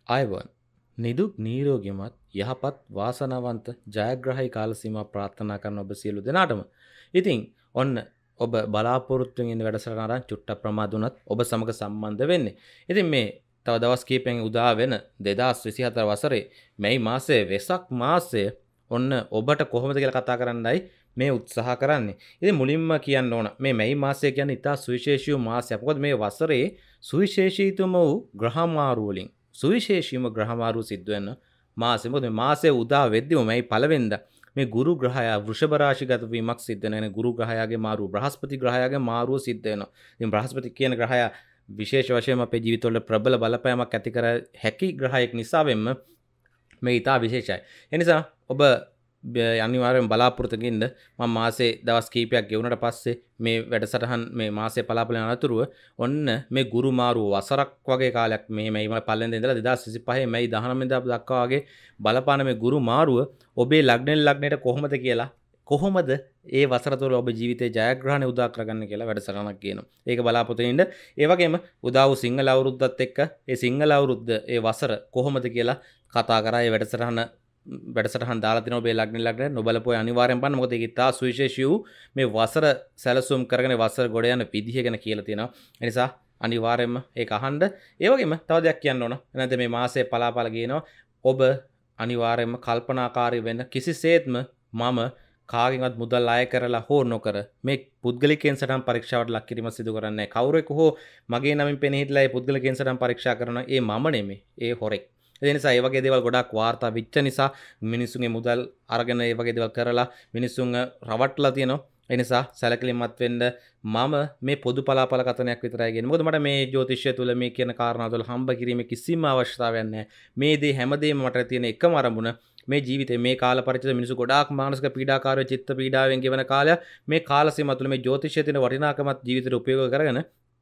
ආයවන් නිදුක් නිරෝගිමත් යහපත් වාසනාවන්ත ජයග්‍රහයි කාල සීමා ප්‍රාර්ථනා කරන ඔබ සියලු දෙනාටම. ඉතින් ඔන්න ඔබ බලාපොරොත්තුෙන් ඉන්න වැඩසටහන අරන් චුට්ටක් ප්‍රමාද වුණත් ඔබ සමග සම්බන්ධ වෙන්නේ. ඉතින් මේ තව දවස් කිහිපෙන් උදා වෙන 2024 වසරේ මැයි මාසයේ වෙසක් මාසය ඔන්න ඔබට කොහොමද කියලා කතා කරන්නයි මේ උත්සාහ කරන්නේ. ඉතින් මුලින්ම කියන්න ඕන මේ මැයි මාසය කියන්නේ ඉතා සුවිශේෂී මාසයක්. මොකද මේ වසරේ සුවිශේෂීතුම වූ ග්‍රහ මාරු වලින් සුවිශේෂීම ග්‍රහමාරු සිද්ධ වෙන මාසෙ. මොකද මේ මාසයේ උදා වෙද්දිම මේ පළවෙනිදා මේ ගුරු ග්‍රහයා වෘෂභ රාශිගත වීමක් සිද්ධ වෙන ගුරු ග්‍රහයාගේ මාරුව බ්‍රහස්පති ග්‍රහයාගේ මාරුව සිද්ධ වෙනවා. ඉතින් බ්‍රහස්පති කියන ග්‍රහයා විශේෂ වශයෙන් අපේ ජීවිතවල ප්‍රබල බලපෑමක් ඇති කර හැකි ග්‍රහයෙක් නිසාවෙන්ම මේ ඉතා විශේෂයි. ඒ නිසා ඔබ අනිවාර්යෙන් බලාපොරොත්තු වෙන්න මම මාසේ දවස් කීපයක් ගෙවුනට පස්සේ මේ වැඩසටහන් මේ මාසේ පලාපලන අනතුරුව ඔන්න මේ ගුරු මාරුව වසරක් වගේ කාලයක් මේ මැයි පළවෙනිදා ඉඳලා 2025 මැයි 19 වෙනිදා දක්වා වගේ බලපාන මේ ගුරු මාරුව ඔබේ ලග්නයට කොහොමද කියලා කොහොමද ඒ වසර තුළ ඔබ ජීවිතේ ජයග්‍රහණය උදා කරගන්න කියලා වැඩසටහනක් කියනවා. ඒක බලාපොරොත්තු වෙන්න. ඒ වගේම උදා වූ සිංහල අවුරුද්දත් එක්ක ඒ සිංහල අවුරුද්ද ඒ වසර කොහොමද කියලා කතා කරා. ඒ වැඩසටහන් දාලා තිනවා ඔබේ ලග්න නොබලපුවා අනිවාර්යෙන් බලන්න. මොකද ඒක ඉතා සුවිශේෂී වූ මේ වසර සැලසුම් කරගෙන වසර ගොඩ යන විදිහ ගැන කියලා තියෙනවා. ඒ නිසා අනිවාර්යෙන්ම ඒක අහන්න. ඒ වගේම තව දෙයක් කියන්න ඕන. නැත්නම් මේ මාසයේ පලාපල ගේනවා. ඔබ අනිවාර්යෙන්ම කල්පනාකාරී වෙන්න. කිසිසේත්ම මම කාගෙන්වත් මුදල් අය කරලා හෝ නොකර මේ පුද්ගලිකයන් සටහන් පරීක්ෂාවට ලක් කිරීම සිදු කරන්නේ නැහැ. කවුරෙකු හෝ මගේ නමින් පෙනී හිටලා ඒ පුද්ගලිකයන් සටහන් පරීක්ෂා කරන ඒ මම නෙමෙයි. ඒ හොරෙක්. ඒ නිසා ඒ වගේ දේවල් ගොඩක් වාර්තා වෙච්ච නිසා මිනිස්සුන්ගේ මුදල් අරගෙන ඒ වගේ දේවල් කරලා මිනිස්සුන්ව රවට්ටලා තියෙනවා. ඒ නිසා සැලකිලිමත් වෙන්න මම මේ පොදු පලාපල කතනයක් විතරයි කියන්නේ. මොකද මට මේ ජ්‍යොතිෂය තුල මේ කියන කාරණා තුල හම්බ කිරීමේ කිසිම අවශ්‍යතාවයක් නැහැ. මේ දේ හැමදේම මට තියෙන එකම අරමුණ මේ ජීවිතේ මේ කාල පරිච්ඡේද මිනිස්සු ගොඩාක් මානසික පීඩාකාරී චිත්ත පීඩාවෙන් ගෙවන කාලය මේ කාල සීමාව තුළ මේ ජ්‍යොතිෂයේ තියෙන වටිනාකමත් ජීවිතේට උපයෝග කරගෙන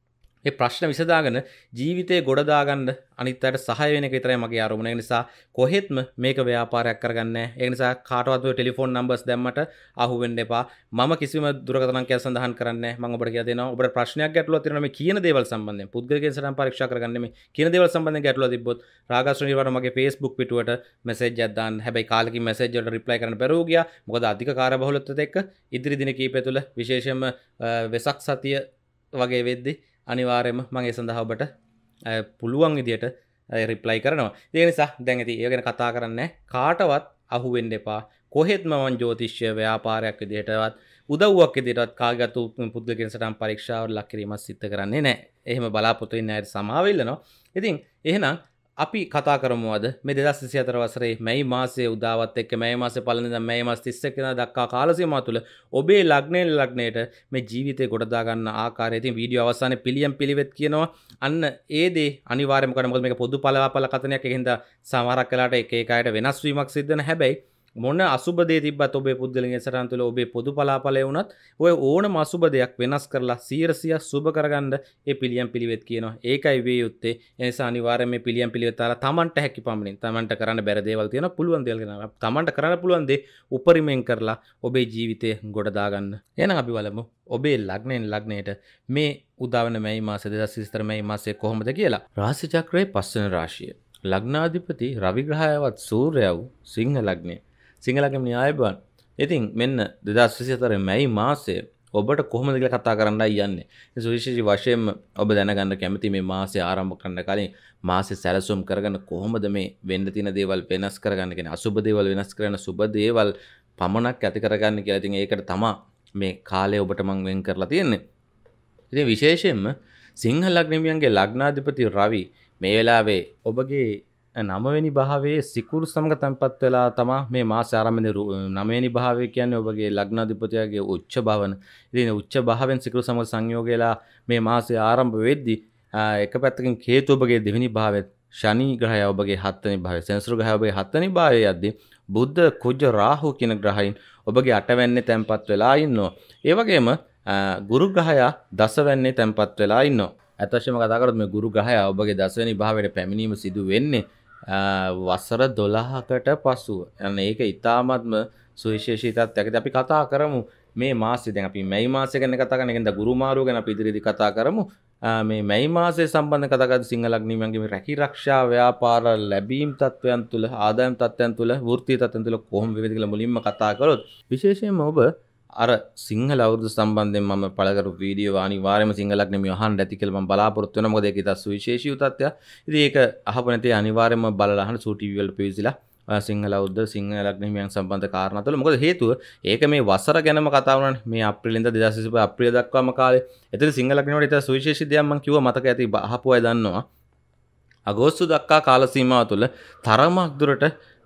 මේ ප්‍රශ්න විසඳාගෙන ජීවිතේ ගොඩ දාගන්න අනිත් අයට සහාය වෙන එක විතරයි මගේ අරමුණ. ඒ නිසා කොහෙත්ම මේක ව්‍යාපාරයක් කරගන්නේ නැහැ. ඒ නිසා කාටවත් ඔය ටෙලිෆෝන් නම්බර්ස් දැම්මට අහු වෙන්න එපා. මම කිසිම දුරකථන අංකයක් සඳහන් කරන්නේ නැහැ. මම ඔබට කියලා දෙනවා. ඔබට ප්‍රශ්නයක් ගැටලුවක් තියෙනවා මේ කියන දේවල් සම්බන්ධයෙන්. පුද්ගලිකයන් සටහන් පරීක්ෂා කරගන්න මේ කියන දේවල් සම්බන්ධයෙන් ගැටලුවක් තිබ්බොත් රාගස්ත්‍ර නිර්වාණ මගේ Facebook පිටුවට මැසේජ් එකක් දාන්න. හැබැයි කාලෙකින් මැසේජ් වලට රිප්ලයි කරන්න බැරුව ගියා. මොකද අධික කාර්යබහුලත්වයත් එක්ක ඉදිරි දින කීපය තුළ විශේෂයෙන්ම වෙසක් සතිය වගේ වෙද්දී අනිවාර්යයෙන්ම මම ඒ සඳහා ඔබට පුළුවන් විදියට රිප්ලයි කරනවා. ඒ නිසා දැන් ඉතින් ඒක ගැන කතා කරන්නේ කාටවත් අහු වෙන්න එපා. කොහෙත්ම මම ජ්‍යොතිෂ්‍ය ව්‍යාපාරයක් විදියටවත් උදව්වක් විදියටවත් කාගේත් පුද්ගලිකයන් සටහන් පරීක්ෂාවට ලක් කිරීමක් සිද්ධ කරන්නේ නැහැ. එහෙම බලාපොරොත්තු වෙන්න ඇයි සමාව ඉල්ලනවා. ඉතින් එහෙනම් අපි කතා කරමු අද මේ 2024 වසරේ මැයි මාසයේ උදාවත් එක්ක මැයි මාසයේ පළවෙනිදා මැයි මාස 31 වෙනිදා දක්වා කාල සීමාව තුළ ඔබේ ලග්නයට මේ ජීවිතේ ගොඩ දා ගන්න ආකාරය. ඉතින් වීඩියෝ අවසානයේ පිළියම් පිළිවෙත් කියනවා. අන්න ඒ දේ අනිවාර්යයෙන්ම කරන්න. මොකද මේක පොදු පළාපල කතනයක්. ඒකින්ද සමහරක් වෙලාවට එක එක අයට වෙනස් වීමක් සිද්ධ වෙන හැබැයි මොන අසුබ දේ තිබ්බත් ඔබේ පුද්ගලික සටහන් තුළ ඔබේ පොදු පලාපලය වුණත් ඔය ඕනම අසුබ දෙයක් වෙනස් කරලා 100% සුබ කරගන්න ඒ පිළියම් පිළිවෙත් කියනවා. ඒකයි වේ යුත්තේ. ඒ නිසා අනිවාර්යයෙන් මේ පිළියම් පිළිවෙත් අරලා Tamanට හැකි පමණින් Tamanට කරන්න බැරි දේවල් තියෙනවා. පුළුවන් දේවල් කරනවා. Tamanට කරන්න පුළුවන් දේ උපරිමයෙන් කරලා ඔබේ ජීවිතේ ගොඩ දාගන්න. එහෙනම් අපි බලමු ඔබේ ලග්නයට මේ උදා වෙන මැයි මාස 2024 මැයි මාසයේ කොහොමද කියලා. රාශි චක්‍රයේ පස්වෙනි රාශිය. ලග්නාධිපති රවි ග්‍රහයවත් සූර්යයව සිංහ ලග්නය. සිංහලගම න්‍යායබන්. ඉතින් මෙන්න 2024 මැයි මාසය ඔබට කොහොමද කියලා කතා කරන්නයි යන්නේ. ඒ සුවිශේෂී වශයෙන්ම ඔබ දැනගන්න කැමති මේ මාසය ආරම්භ කරන්න කලින් මාසෙ සැලසුම් කරගෙන කොහොමද මේ වෙන්න තියෙන දේවල් වෙනස් කරගන්න කියන්නේ අසුබ දේවල් වෙනස් කරන සුබ දේවල් පමණක් ඇති කරගන්න කියලා. ඉතින් ඒකට තමයි මේ කාලය ඔබට මම වෙන් කරලා තියෙන්නේ. ඉතින් විශේෂයෙන්ම සිංහ ලග්නමියන්ගේ ලග්නාධිපති රවි මේ වෙලාවේ ඔබගේ 9 වෙනි භාවයේ සිකුරු සමග තැන්පත් වෙලා තමයි මේ මාසය ආරම්භයේ 9 වෙනි භාවය කියන්නේ ඔබගේ ලග්නාධිපතියාගේ උච්ච භාවන. ඉතින් උච්ච භාවයෙන් සිකුරු සමග සංයෝගයලා මේ මාසය ආරම්භ වෙද්දී එක පැත්තකින් කේතු ඔබගේ දෙවෙනි භාවයේ ශනි ග්‍රහය ඔබගේ 7 වෙනි භාවයේ සෙන්සුරු ග්‍රහය ඔබගේ 7 වෙනි භාවයේ යද්දී බුද්ධ කුජ රාහු කියන ග්‍රහයන් ඔබගේ 8 වෙන්නේ තැන්පත් වෙලා ඉන්නවා. ඒ වගේම ගුරු ග්‍රහයා 10 වෙන්නේ තැන්පත් වෙලා ඉන්නවා. අතවශ්‍යම කතා කරොත් මේ ගුරු ග්‍රහයා ඔබගේ 10 වෙනි භාවයට පැමිණීම සිදු වෙන්නේ වසර 12කට පසුව. يعني ඒක ඊටාත්ම සුවිශේෂී තත්ත්වයකදී අපි කතා කරමු මේ මාසෙ. දැන් අපි මැයි මාසය ගැන කතා කරන එකෙන්ද ගුරු මාරුව ගැන අපි ඉදිරියේදී කතා කරමු. මේ මැයි මාසයේ සම්බන්ධ කතා කරද්දී සිංහ ලග්නීමයන්ගේ මේ රැකී ආරක්ෂා ව්‍යාපාර ලැබීම් තත්වයන් තුළ ආදායම් තත්වයන් තුළ වෘත්තීය තත්වයන් තුළ කොහොම වේවිද කියලා මුලින්ම කතා කරොත් විශේෂයෙන්ම ඔබ අර සිංහල අවුරුදු සම්බන්ධයෙන් මම පළකරු වීඩියෝ අනිවාර්යයෙන්ම සිංහල ලග්නෙම අහන්න ඇති කියලා මම බලාපොරොත්තු වෙනවා. මොකද ඒක ඉතා සුවිශේෂී තත්ත්වයක්. ඉතින් ඒක අහපු නැති අනිවාර්යයෙන්ම බලලා අහන්න සූ ටීවී වල පිවිසිලා සිංහල අවුරුද්ද සිංහල ලග්නෙමියන් සම්බන්ධ කාරණා තුළ. මොකද හේතුව ඒක මේ වසර ගැනම කතා වුණානේ. මේ අප්‍රේල් ඉඳන් 2025 අප්‍රේල් දක්වාම කාලේ. එතන සිංහල ලග්නෙ වල ඉතා සුවිශේෂී දෙයක් මම කිව්වා මතක ඇති අහපු අය දන්නවා. අගෝස්තු දක්වා කාල සීමාව තුළ තරමක් දුරට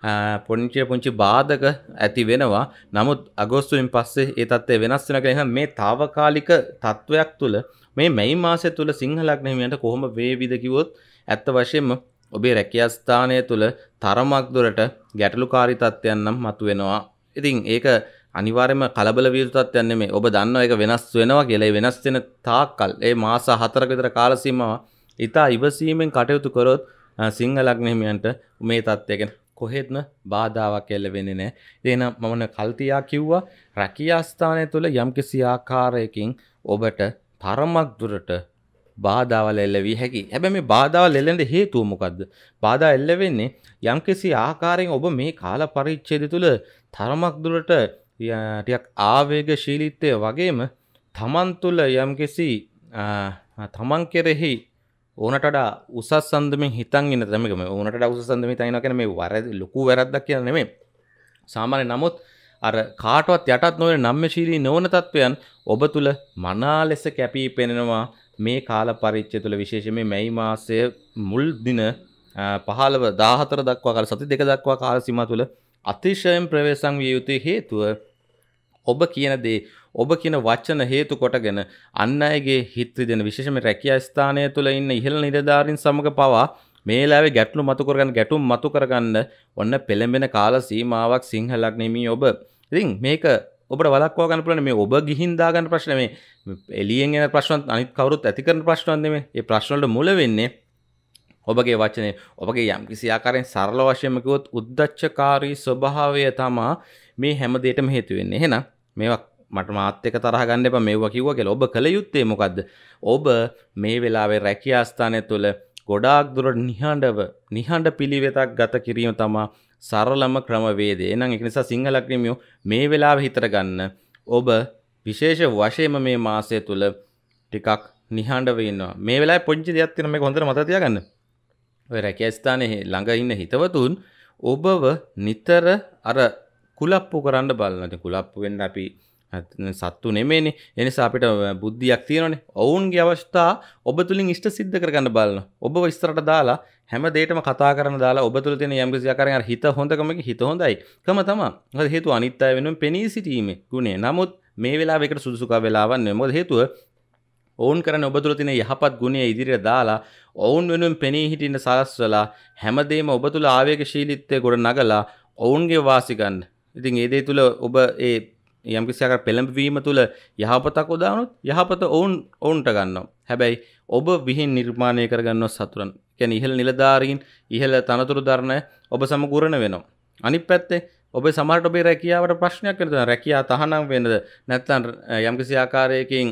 පුංචි බාධක ඇති වෙනවා. නමුත් අගෝස්තුවෙන් පස්සේ ඒ තත්ත්වය වෙනස් වෙනවා කියලා මේ తాවකාලික තත්වයක් තුළ මේ මැයි මාසය තුළ සිංහල ලග්න හිමියන්ට කොහොම වේවිද කිව්වොත් ඇත්ත වශයෙන්ම ඔබේ රැකියා ස්ථානය තුළ තරමක් දුරට ගැටලුකාරී තත්ත්වයන් නම් මතුවෙනවා. ඉතින් ඒක අනිවාර්යයෙන්ම කලබල විය යුතු තත්ත්වයක් නෙමෙයි. ඔබ දන්නවා ඒක වෙනස් වෙනවා කියලා. ඒ වෙනස් වෙන තාක්කල් ඒ මාස 4ක විතර කාල සීමාව ඉතා ඉවසීමෙන් කටයුතු කරොත් සිංහල ලග්න හිමියන්ට මේ තත්ත්වය ගැන කොහෙත්ම බාධාවක් එල්ල වෙන්නේ නැහැ. එහෙනම් මම කල්තියා කිව්වා රැකියා ස්ථානය තුළ යම්කිසි ආකාරයකින් ඔබට තරමක් දුරට බාධාවල් එල්ල විය හැකියි. හැබැයි මේ බාධාවල් එල්ලෙන්න හේතුව මොකද්ද? බාධා එල්ල වෙන්නේ යම්කිසි ආකාරයෙන් ඔබ මේ කාල පරිච්ඡේදය තුළ තරමක් දුරට ටිකක් ආවේගශීලීත්වය වගේම තමන් තුළ යම්කිසි තමන් කෙරෙහි ඕනට වඩා උසස් සම්දමින් හිතන් ඉන්න තමයි මේ ඕනට වඩා උසස් සම්දමින් හිතන් ඉනවා කියන්නේ මේ වැරදි ලොකු වැරද්දක් කියලා නෙමෙයි. සාමාන්‍ය නමුත් අර කාටවත් යටත් නොවන නම්‍යශීලී නොවන තත්වයන් ඔබ තුල මනා ලෙස කැපී පෙනෙනවා මේ කාල පරිච්ඡේදය තුල විශේෂයෙන් මේ මැයි මාසයේ මුල් දින 15 14 දක්වා කාල සති දෙක දක්වා කාල සීමාව තුල අතිශයින් ප්‍රවේශම් විය යුතු හේතුව ඔබ කියන දේ ඔබ කියන වචන හේතු කොටගෙන අන් අයගේ හිත රිදෙන විශේෂයෙන්ම රැකියා ස්ථානය තුළ ඉන්න ඉහළ නිලධාරීන් සමග පවා මේ වෙලාවේ ගැටලු ගැටුම් මතු කරගන්න ඔන්න පෙළඹෙන කාල සීමාවක් සිංහල ලග්නෙමි ඔබ. ඉතින් මේක ඔබට වළක්වා ගන්න පුළුවන්. මේ ඔබ ගිහින් දාගන්න ප්‍රශ්න මේ එළියෙන් එන ප්‍රශ්න අනිත් කවුරුත් ඇති කරන ප්‍රශ්නවත් නෙමෙයි. මේ ප්‍රශ්න වලට මුල වෙන්නේ ඔබගේ වචනේ ඔබගේ යම්කිසි ආකාරයෙන් සරල වශයෙන්ම කිව්වොත් උද්දච්චකාරී ස්වභාවය තමයි මේ හැම දෙයකම හේතු වෙන්නේ. එහෙනම් මේවා මට මාත් එක්ක තරහ ගන්න එපා මේවා කිව්වා කියලා. ඔබ කල යුත්තේ මොකද්ද? ඔබ මේ වෙලාවේ රැකියා ස්ථානය තුළ ගොඩාක් දුරට නිහඬ පිළිවෙතක් ගත කිරීම තමයි සරලම ක්‍රමවේදය. එහෙනම් ඒක නිසා සිංහල ලග්නෙමියෝ මේ වෙලාවේ හිතට ගන්න ඔබ විශේෂ වශයෙන්ම මේ මාසය තුළ ටිකක් නිහඬව ඉන්නවා. මේ වෙලාවේ පොඩි දෙයක් තියෙනවා මේක හොඳට මතක තියාගන්න. ඔය රැකියා ස්ථානයේ ළඟ ඉන්න හිතවතුන් ඔබව නිතර අර කුලප්පු කරන්න බලනවා. ඉතින් කුලප්පු වෙන්න අපි සත්තු නෙමෙයිනේ. ඒ නිසා අපිට බුද්ධියක් තියෙනවනේ. ඔවුන්ගේ අවස්ථා ඔබ තුලින් ඉෂ්ට සිද්ධ කරගන්න බලනවා. ඔබව ඉස්සරට දාලා හැම දෙයකම කතා කරන්න දාලා ඔබ තුල තියෙන යම්කිසි ආකාරයෙන් අර හිත හොඳකමක හිත හොඳයි. කම තමයි. මොකද හේතුව අනිත් අය වෙනුවෙන් පෙනී සිටීමේ ගුණය. නමුත් මේ වෙලාවේ ඒකට සුදුසුකම් වෙලාවක් නෙමෙයි. මොකද හේතුව ඔවුන් කරන්නේ ඔබ තුල තියෙන යහපත් ගුණය ඉදිරියට දාලා ඔවුන් වෙනුවෙන් පෙනී හිටින්න සලස්වලා හැමදේම ඔබ තුල ආවේගශීලීත්වය ගොඩ නගලා ඔවුන්ගේ වාසි ගන්න. ඉතින් ඒ දේ තුල ඔබ ඒ යම්කිසි ආකාර පෙළඹවීම තුළ යහපතක් උදානොත් යහපත ඔවුන්ට ගන්නවා. හැබැයි ඔබ විහිං නිර්මාණය කරගන්නවා සතුරන්. කියන්නේ ඉහළ නිලධාරීන් ඉහළ තනතුරු දරන ඔබ සමගුරණ වෙනවා. අනිත් පැත්තේ ඔබේ සමහරට ඔබේ රැකියාවට ප්‍රශ්නයක් වෙනවා. රැකියාව තහනම් වෙන්නද නැත්නම් යම්කිසි ආකාරයකින්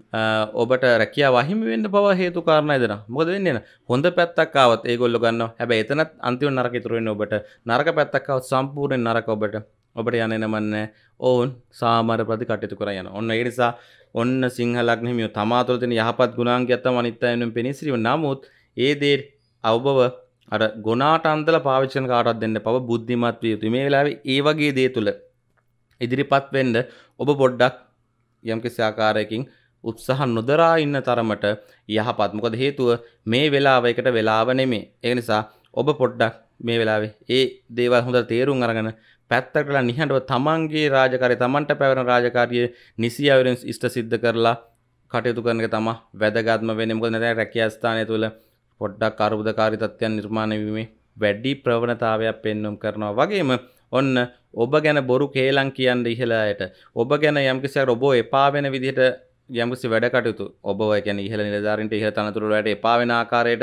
ඔබට රැකියාව අහිමි වෙන්න පවා හේතු කාරණා දෙනවා. මොකද වෙන්නේ නැන හොඳ පැත්තක් ආවත් ඒගොල්ලෝ ගන්නවා. හැබැයි එතනත් අන්තිම නරක ඉතුරු වෙන්නේ ඔබට. නරක පැත්තක් ආවත් සම්පූර්ණ නරක ඔබට. ඔබට යන්නේ නමන්නේ ඔවුන් සාමාන්‍ය ප්‍රති කටයුතු කරා යනවා. ඔන්න ඒ නිසා ඔන්න සිංහල ලග්න හිමියෝ තමා තුළ තියෙන යහපත් ගුණාංගයක් තමයි අනිත් අය වෙනුවෙන් පෙනී සිටීම. නමුත් ඒ දේ අවබව අර ගුණාට අන්දලා පාවිච්චි කරන කාටවත් දෙන්න එපා. බුද්ධිමත් විය යුතුයි. මේ වෙලාවේ ඒ වගේ දේ තුළ ඉදිරිපත් වෙන්න ඔබ පොඩ්ඩක් යම්කිසි ආකාරයකින් උත්සාහ නොදරා ඉන්න තරමට යහපත්. මොකද හේතුව මේ වෙලාව එකට වෙලාව නෙමෙයි. ඒ නිසා ඔබ පොඩ්ඩක් මේ වෙලාවේ ඒ දේවල් හොඳට තේරුම් අරගෙන පැත්තකටලා නිහඬව තමන්ගේ රාජකාරිය තමන්ට පැවරෙන රාජකාරිය නිසියවරෙන් ඉෂ්ට සිද්ධ කරලා කටයුතු කරන එක තමයි වැදගත්ම වෙන්නේ. මොකද නැත්නම් රැකියා ස්ථානය තුළ පොඩ්ඩක් අරුබුදකාරී තත්ත්වයන් නිර්මාණය වීමේ වැඩි ප්‍රවණතාවයක් පෙන්වුම් කරනවා. වගේම ඔන්න ඔබ ගැන බොරු කේලම් කියන්න ඉහළ අයට ඔබ ගැන යම්කිසි ඔබ එපා වෙන විදිහට යම්කිසි වැඩ කටයුතු ඔබ කියන්නේ ඉහළ නිලධාරීන්ට ඉහළ තනතුරු වලට එපා වෙන ආකාරයට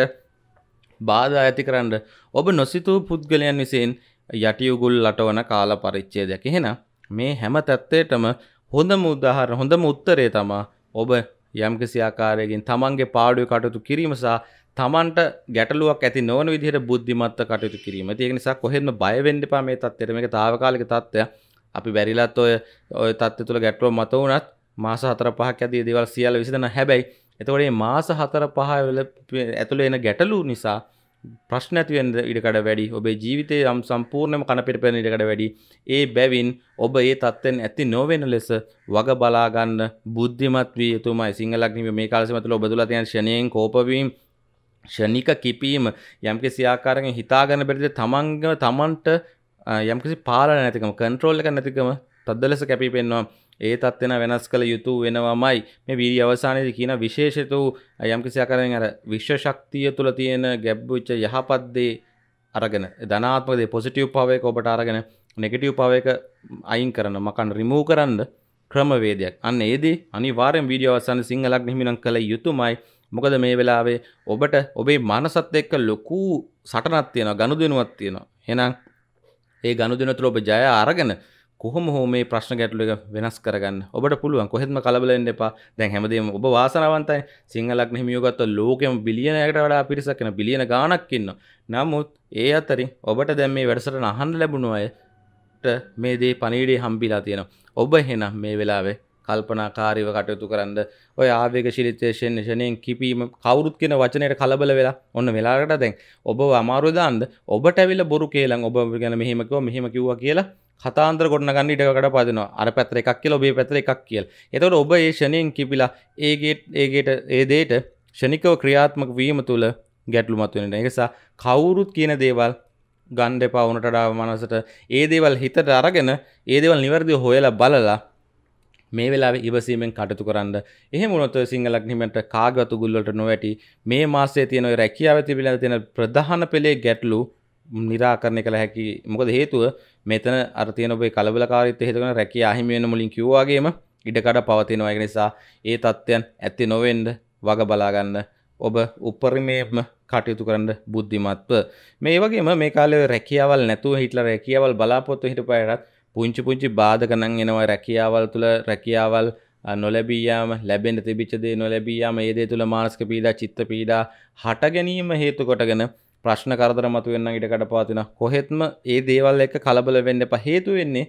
බාධා ඇති කරන්න ඔබ නොසිතූ පුද්ගලයන් විසින් යටිඋගුල් ලටවන කාල පරිච්ඡේදයක්. එහෙනම් මේ හැම තත්ත්වයකටම හොඳම උදාහරණ හොඳම උත්තරේ තමයි ඔබ යම්කිසි ආකාරයකින් තමන්ගේ පාඩුවේ කටයුතු කිරීම සහ තමන්ට ගැටලුවක් ඇති නොවන විදිහට බුද්ධිමත්ව කටයුතු කිරීම. ඒක නිසා කොහෙත්ම බය වෙන්න එපා මේ තත්ත්වයට. මේක తాවකාලික තත්ත්වයක්. අපි බැරිලත් ඔය තත්ත්වය තුළ ගැටලුවක් මත වුණත් මාස 4-5ක් ඇදී දේවල් සියල්ල විසඳන හැබැයි එතකොට මේ මාස 4-5 ඇතුළේ එන ගැටලු නිසා ප්‍රශ්න ඇති වෙන්න ඉඩකඩ වැඩි. ඔබේ ජීවිතයේ සම්පූර්ණයෙන්ම කන පිට ඉඩකඩ වැඩි. ඒ බැවින් ඔබ ඒ තත්ත්වෙන් ඇති නොවන ලෙස වග බලා ගන්න බුද්ධිමත් විය යුතුමයි. සිංහල අග්නිම මේ කාල සීමාව තුළ ඔබ තුළ තියෙන ෂණයෙන් කෝප වීම ෂණික කිපීම යම්කිසි ආකාරයකින් හිතා ගන්න බැරිද තමන්ට යම්කිසි පාලන නැතිකම කන්ට්‍රෝල් එක නැතිකම තද්ද ලෙස කැපී පෙනෙනවා. ඒ තත්ත්වන වෙනස් කළ යුතු වෙනවමයි. මේ වීඩියෝ අවසානයේදී කියන විශේෂිත යම්කිසි ආකාරයෙන් අර විශ්ව ශක්තිය තුළ තියෙන ගැඹුච්ච යහපත් දේ අරගෙන ධනාත්මක දේ පොසිටිව් පවර් එක ඔබට අරගෙන නෙගටිව් පවර් එක අයින් කරන මකන් රිමූව් කරන්න ක්‍රමවේදයක්. අන්න ඒදී අනිවාර්යෙන් වීඩියෝ අවසානයේ සිංහලක් නිහිමිනම් කළ යුතුමයි. මොකද මේ වෙලාවේ ඔබට ඔබේ මනසත් එක්ක ලොකු සටනක් තියෙනවා, ගනුදෙනුවක් තියෙනවා. එහෙනම් ඒ ගනුදෙනුව තුළ ඔබ ජය අරගෙන කොහොම හෝ මේ ප්‍රශ්න ගැටලු එක වෙනස් කරගන්න ඔබට පුළුවන්. කොහෙත්ම කලබල වෙන්න එපා. දැන් හැමදේම ඔබ වාසනාවන්තයි. සිංහලක් නිහිමියව ගත්ත ලෝකෙම බිලියනයකට වඩා පිරිසක් වෙන බිලියන ගාණක් ඉන්නවා. නමුත් ඒ අතරින් ඔබට දැන් මේ වැඩසටහන අහන්න ලැබුණු අයට මේ දේ පණිවිඩය හම්බිලා තියෙනවා. ඔබ එහෙනම් මේ වෙලාවේ කල්පනාකාරීව කටයුතු කරන්න. ඔය ආවේගශීලීත්වයේ ෂණයෙන් කිපීම කවුරුත් කියන වචනයට කලබල වෙලා ඔන්න වෙලාවකට දැන් ඔබව අමාරුව දාන්න ඔබට ඇවිල්ලා බොරු කේලම් ඔබ ගැන මෙහෙම කිව්වා කියලා කතාන්තර ගොඩනගන්න ඉඩකඩ පදිනවා. අර පැත්තට එකක් කියලා ඔබේ පැත්තට එකක් කියලා. එතකොට ඔබ ඒ ෂණයෙන් කිපිලා ඒ දෙයට ෂණිකව ක්‍රියාත්මක වීම තුළ ගැටලු මතුවෙනවා. ඒ නිසා කවුරුත් කියන දේවල් ගන්න එපා. උනට වඩා මනසට ඒ දේවල් හිතට අරගෙන ඒ දේවල් නිවැරදිව හොයලා බලලා මේ වෙලාවේ ඉවසීමෙන් කටයුතු කරන්න. එහෙම වුණොත් සිංහලක් නිහිමන්ට කාගවත් උගුල් වලට නොවැටි මේ මාසයේ තියෙන ඔය රැකියාව පිළිබඳ තියෙන ප්‍රධාන පෙළේ ගැටලු निराකරණය කළ හැකි. මොකද හේතුව මෙතන අර තියෙන ඔබේ කලබලකාරීත්වය හේතු කරන රැකියාව අහිමි වෙන මුලින් කිව්වා වගේම ඉඩකඩ පවතිනවා. ඒ නිසා ඒ තත්ත්වයන් ඇති නොවෙන්න වග බලා ගන්න ඔබ උපරිමයෙන්ම කටයුතු කරන්න බුද්ධිමත්ව. මේ වගේම මේ කාලේ රැකියාවල් නැතුව හිටලා රැකියාවල් බලාපොරොත්තු හිටපු අයටත් පුංචි බාධක නම් එනවා. රැකියාවල් තුළ රැකියාවල් නොලැබී යාම, ලැබෙන්න තිබිච්ච දේ නොලැබී යාම, ඒ දේ තුළ මානසික පීඩා, චිත්ත පීඩා හට ගැනීම හේතු කොටගෙන ප්‍රශ්න කරදර මතුවෙන්න ඉඩකඩ පවතිනවා. කොහෙත්ම ඒ දේවල් එක්ක කලබල වෙන්න එපා. හේතු වෙන්නේ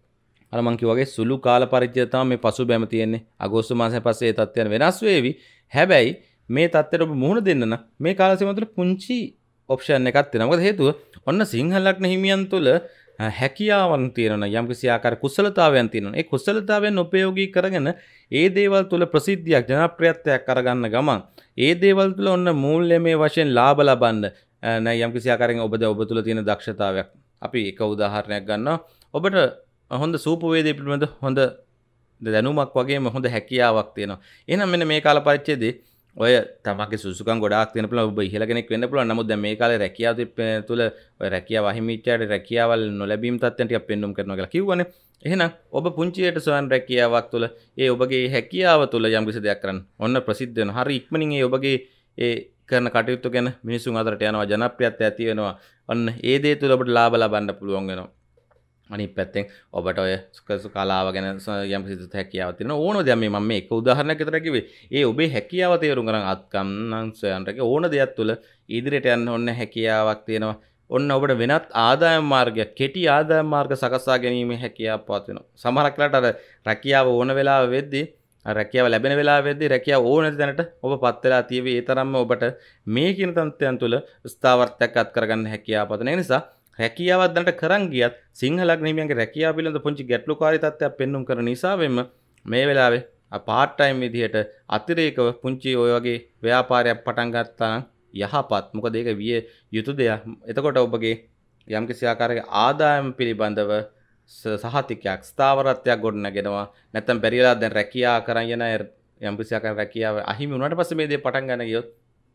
අර මං කිව්වා වගේ සුළු කාල පරිච්ඡේදය තමයි මේ පසුබෑම තියෙන්නේ. අගෝස්තු මාසයෙන් පස්සේ ඒ තත්ත්වයන් වෙනස් වෙවි. හැබැයි මේ තත්ත්වයට ඔබ මුහුණ දෙන්න නම් මේ කාල සීමාව තුළ පුංචි ඔප්ෂන් එකක් තියෙනවා. මොකද හේතුව ඔන්න සිංහලක් හිමියන් තුළ හැකියාවන් තියෙනවා. යම්කිසි ආකාර කුසලතාවයන් තියෙනවා. ඒ කුසලතාවයන් උපයෝගී කරගෙන ඒ දේවල් තුළ ප්‍රසිද්ධියක්, ජනප්‍රියත්වයක් කරගන්න ගමන් ඒ දේවල් තුළ ඔන්න මූල්‍යමය වශයෙන් ලාභ ලබන්න යම්කිසි ආකාරයෙන් ඔබ තුළ තියෙන දක්ෂතාවයක්. අපි එක උදාහරණයක් ගන්නවා. ඔබට හොඳ සූපවේදයේ පිළිබඳ හොඳ දැනුමක් වගේම හොඳ හැකියාවක් තියෙනවා. එහෙනම් මෙන්න මේ කාල පරිච්ඡේදයේ ඔය තමගේ සුසුකම් ගොඩාක් තියෙන පුළුවන්. ඔබ ඉහළ කෙනෙක් වෙන්න පුළුවන්. නමුත් දැන් මේ කාලේ රැකියාව තුළ ඔය රැකියාව අහිමිච්චාට රැකියාවල් නොලැබීම් තත්ත්වයන් ටිකක් පෙන්වුම් කරනවා කියලා කිව්වනේ. එහෙනම් ඔබ පුංචියට සොයන රැකියාවක් තුළ ඒ ඔබගේ හැකියාව තුළ යම්කිසි දෙයක් කරන්න ඔන්න ප්‍රසිද්ධ වෙනවා. හරි ඉක්මනින් ඒ ඔබගේ ඒ කරන කටයුතු ගැන මිනිසුන් අතරට යනවා. ජනප්‍රියත්වය ඇති වෙනවා. ඔන්න ඒ දේ තුළ ඔබට ලාභ ලබන්න පුළුවන් වෙනවා. අනිත් පැත්තෙන් ඔබට ඔය කලාව ගැන යම් කිසි හැකියාවක් තියෙනවා. ඕනම දෙයක් මේ මම මේ එක උදාහරණයක් විතර කිව්වේ. ඒ ඔබේ හැකියාව තේරුම් ගන්න අත්කම් නම් සොයන රැක ඕන දෙයක් තුළ ඉදිරියට යන්න ඕන හැකියාවක් තියෙනවා. ඔන්න ඔබට වෙනත් ආදායම් මාර්ගයක්, කෙටි ආදායම් මාර්ග සකසා ගැනීමේ හැකියාවක් පවතිනවා. සමහරක් වෙලාවට අර රැකියාව ඕන වෙලාව වෙද්දී රැකියාව ලැබෙන වෙලාව වෙද්දී රැකියාව ඕන නැති තැනට ඔබපත් වෙලා තියෙවි. ඒ තරම්ම ඔබට මේ කියන තත්ත්වයන් තුළ ස්ථාවර්ත්වයක් අත් කරගන්න හැකියාව පවතින නිසා රැකියාවක් දැනට කරන් ගියත් සිංහලක් නිහිමියන්ගේ රැකියාව පිළිබඳ පුංචි ගැටලුකාරී තත්ත්වයක් පෙන්වුම් කරන නිසාවෙන්ම මේ වෙලාවේ පාර්ට් ටයිම් විදිහට අතිරේකව පුංචි ඔය වගේ ව්‍යාපාරයක් පටන් ගත්තා නම් යහපත්. මොකද ඒක විය යුතු දෙයක්. එතකොට ඔබගේ යම්කිසි ආකාරයක ආදායම් පිළිබඳව සහතිකයක්, ස්ථාවරත්වයක් ගොඩනගෙනවා. නැත්නම් බැරිලා දැන් රැකියාව කරන් යන යම්කිසි ආකාරයක රැකියාව අහිමි වුණාට පස්සේ මේ දේ පටන් ගන්න ගියොත්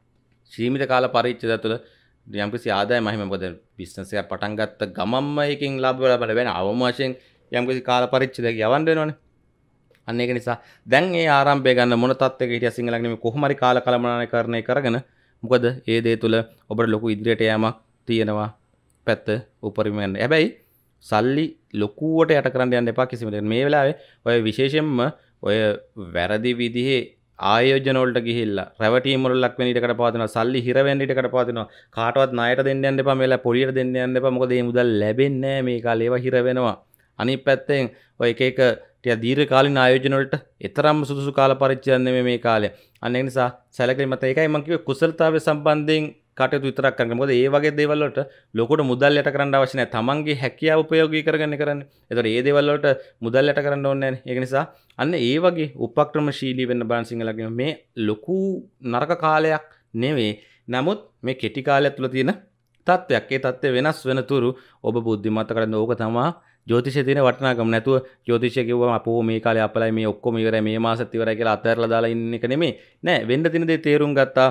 සීමිත කාල පරිච්ඡේදය තුළ යම්කිසි ආදායම අහිමි. මොකද බිස්නස් එකක් පටන් ගත්ත ගමන්ම එකකින් ලාභ ලබන්න බැහැ. අවම වශයෙන් යම්කිසි කාල පරිච්ඡේදයක් යවන්න වෙනවනේ. අන්න ඒක නිසා දැන් මේ ආරම්භය ගන්න මොන තත්ත්වයක හිටිය සිංහලක් නෙමෙයි කොහොම හරි කාල කළමනාකරණය කරගෙන මොකද ඒ දේ තුළ ඔබට ලොකු ඉදිරියට යෑමක් තියෙනවා. පැත්ත උපරිම යන්න. හැබැයි සල්ලි ලොකුවට යට කරන්න යන්න එපා කිසිම දෙයක්. මේ වෙලාවේ ඔය විශේෂයෙන්ම ඔය වැරදි විදිහේ ආයෝජන වලට ගිහිල්ලා රැවටීම් වල ලක් වෙන ඊටකට පවතිනවා සල්ලි හිර වෙන්න ඊටකට පවතිනවා කාටවත් ණයට දෙන්න යන්න එපා මේලා පොලියට දෙන්න යන්න එපා මොකද මේ මුදල් ලැබෙන්නේ නැහැ මේ කාලේ ඒවා හිර වෙනවා අනිත් පැත්තෙන් ඔය එක එක ටික දීර්ඝ කාලින ආයෝජන වලට තරම්ම සුදුසු කාල පරිච්ඡේදයක් නෙමෙයි මේ කාලය අන්න ඒ නිසා සැලකිලිමත් ඒකයි මම කිව්වේ කුසලතාවය සම්බන්ධයෙන් කටයුතු විතරක් කරන්න. මොකද ඒ වගේ දේවල් වලට ලොකුට මුදල් යට කරන්න අවශ්‍ය නැහැ. තමන්ගේ හැකියාව උපයෝගී කරගන්න කරන්නේ. ඒතකොට ඒ දේවල් වලට මුදල් යට කරන්න ඕනේ නැහැ. ඒක නිසා අන්න ඒ වගේ උපක්‍රමශීලී වෙන්න බාන සිංහලගේ මේ ලොකු නරක කාලයක් නෙවෙයි. නමුත් මේ කෙටි කාලය තුළ තියෙන තත්ත්වයක්. ඒ තත්ත්වය වෙනස් වෙන තුරු ඔබ බුද්ධිමත් කරගන්න ඕක තමයි ජ්‍යොතිෂයේ තියෙන වටිනාකම. නැතුව ජ්‍යොතිෂය කිව්වම අපෝ මේ කාලේ අපලයි මේ ඔක්කොම ඉවරයි මේ මාසෙත් ඉවරයි කියලා අතහැරලා දාලා ඉන්න එක නෙමෙයි. නෑ වෙන්න තියෙන දේ තේරුම් ගත්තා.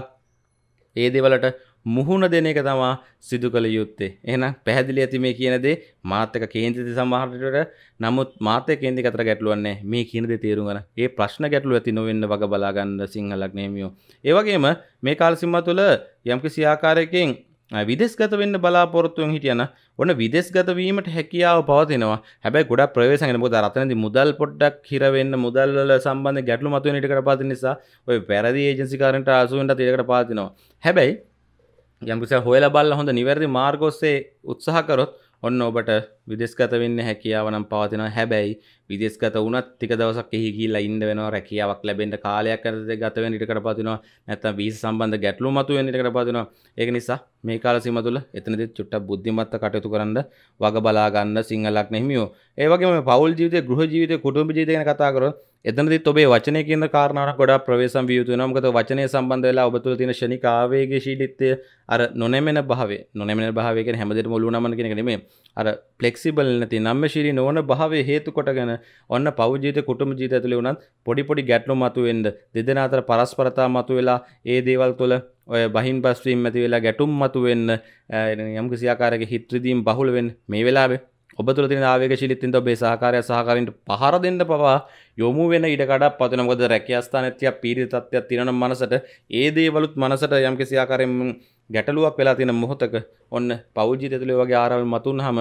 ඒ දේවලට මුහුණ දෙන එක තමයි සිදු කළ යුත්තේ. එහෙනම් පැහැදිලි ඇති මේ කියන දේ මාත් එක්ක කේන්ද්‍රිත සමහරට නමුත් මාත් එක්ක කේන්ද්‍රික අතර ගැටලුවක් නැහැ. මේ කියන දේ තේරුම් ගන්න. ඒ ප්‍රශ්න ගැටලුව ඇති නොවෙන්න වග බලා ගන්න සිංහලක් නෙමියෝ. ඒ වගේම මේ කාල සීමාව තුළ යම්කිසි ආකාරයකින් විදේශගත වෙන්න බලාපොරොත්තු වෙන හිටියන ඔන්න විදේශගත වීමට හැකියාව පවතිනවා. හැබැයි ගොඩක් ප්‍රවේශම් මොකද රතනදී මුදල් පොඩ්ඩක් හිර වෙන්න මුදල් වල සම්බන්ධ ගැටලු මතුවෙන ඊටකට පවතින නිසා ඔය වැරදි ඒජන්සි කාරන්ට ආසු වෙන්නත් ඊටකට පවතිනවා. හැබැයි යම්කිසි හොයලා බලලා හොඳ නිවැරදි මාර්ග ඔස්සේ උත්සාහ කරොත් ඔන්න ඔබට විදේශගත වෙන්න හැකියාව නම් පවතිනවා. හැබැයි විදේශගත වුණත් ටික දවසක් එහි ගිහිල්ලා ඉන්න වෙනවා. රැකියාවක් ලැබෙන්න කාලයක් ඇතුළත ගත වෙන්න ඊටකට පවතිනවා. නැත්නම් වීසා සම්බන්ධ ගැටලු මතුවෙන්න ඊටකට පවතිනවා. ඒක නිසා මේ කාල සීමාව තුළ එතනදී චුට්ටක් බුද්ධිමත්ව කටයුතු කරන්න වග බලා ගන්න සිංහලක් නෙහිමියෝ. ඒ වගේම පෞල් ජීවිතේ, ගෘහ ජීවිතේ, කුටුම්බ ජීවිතය ගැන කතා කරොත් එතනදිත් ඔබේ වචනය කියන කාරණාවක් ගොඩාක් ප්‍රවේශම් විය යුතු වෙනවා. මොකද වචනය සම්බන්ධ වෙලා ඔබ තුළ තියෙන ශනික ආවේගශීලීත්වය අර නොනැමෙන භාවය කියන්නේ හැමදේටම ඔලුව නමන කියන එක නෙමෙයි. අර ෆ්ලෙක්සිබල් නැති නම්‍යශීලී නොවන භාවය හේතු කොටගෙන ඔන්න පෞල් ජීවිතේ, කුටුම්බ ජීවිතය ඇතුලේ වුණත් පොඩි ගැටලු මතුවෙන්න දෙදෙනා අතර පරස්පරතා මතුවෙලා ඒ දේවල් තුළ ඔය බහින් බස්වීම් ඇති වෙලා ගැටුම් මතුවෙන්න යම්කිසි ආකාරයක හිත රිදීම් බහුල වෙන්න මේ වෙලාවේ ඔබ තුළ තියෙන ආවේගශීලීත්වයෙන් ඔබේ සහකාරයන්ට පහර දෙන්න පවා යොමු වෙන ඉඩ කඩක් පවතින. මොකද රැකියා ස්ථානයේ තියා පීඩිත තත්ත්වයක් තියෙනවා මනසට ඒ දේවලුත් මනසට යම්කිසි ආකාරයෙන් ගැටලුවක් වෙලා තියෙන මොහොතක ඔන්න පෞල් ජීවිතය තුළ වගේ ආරවල් මතුනහම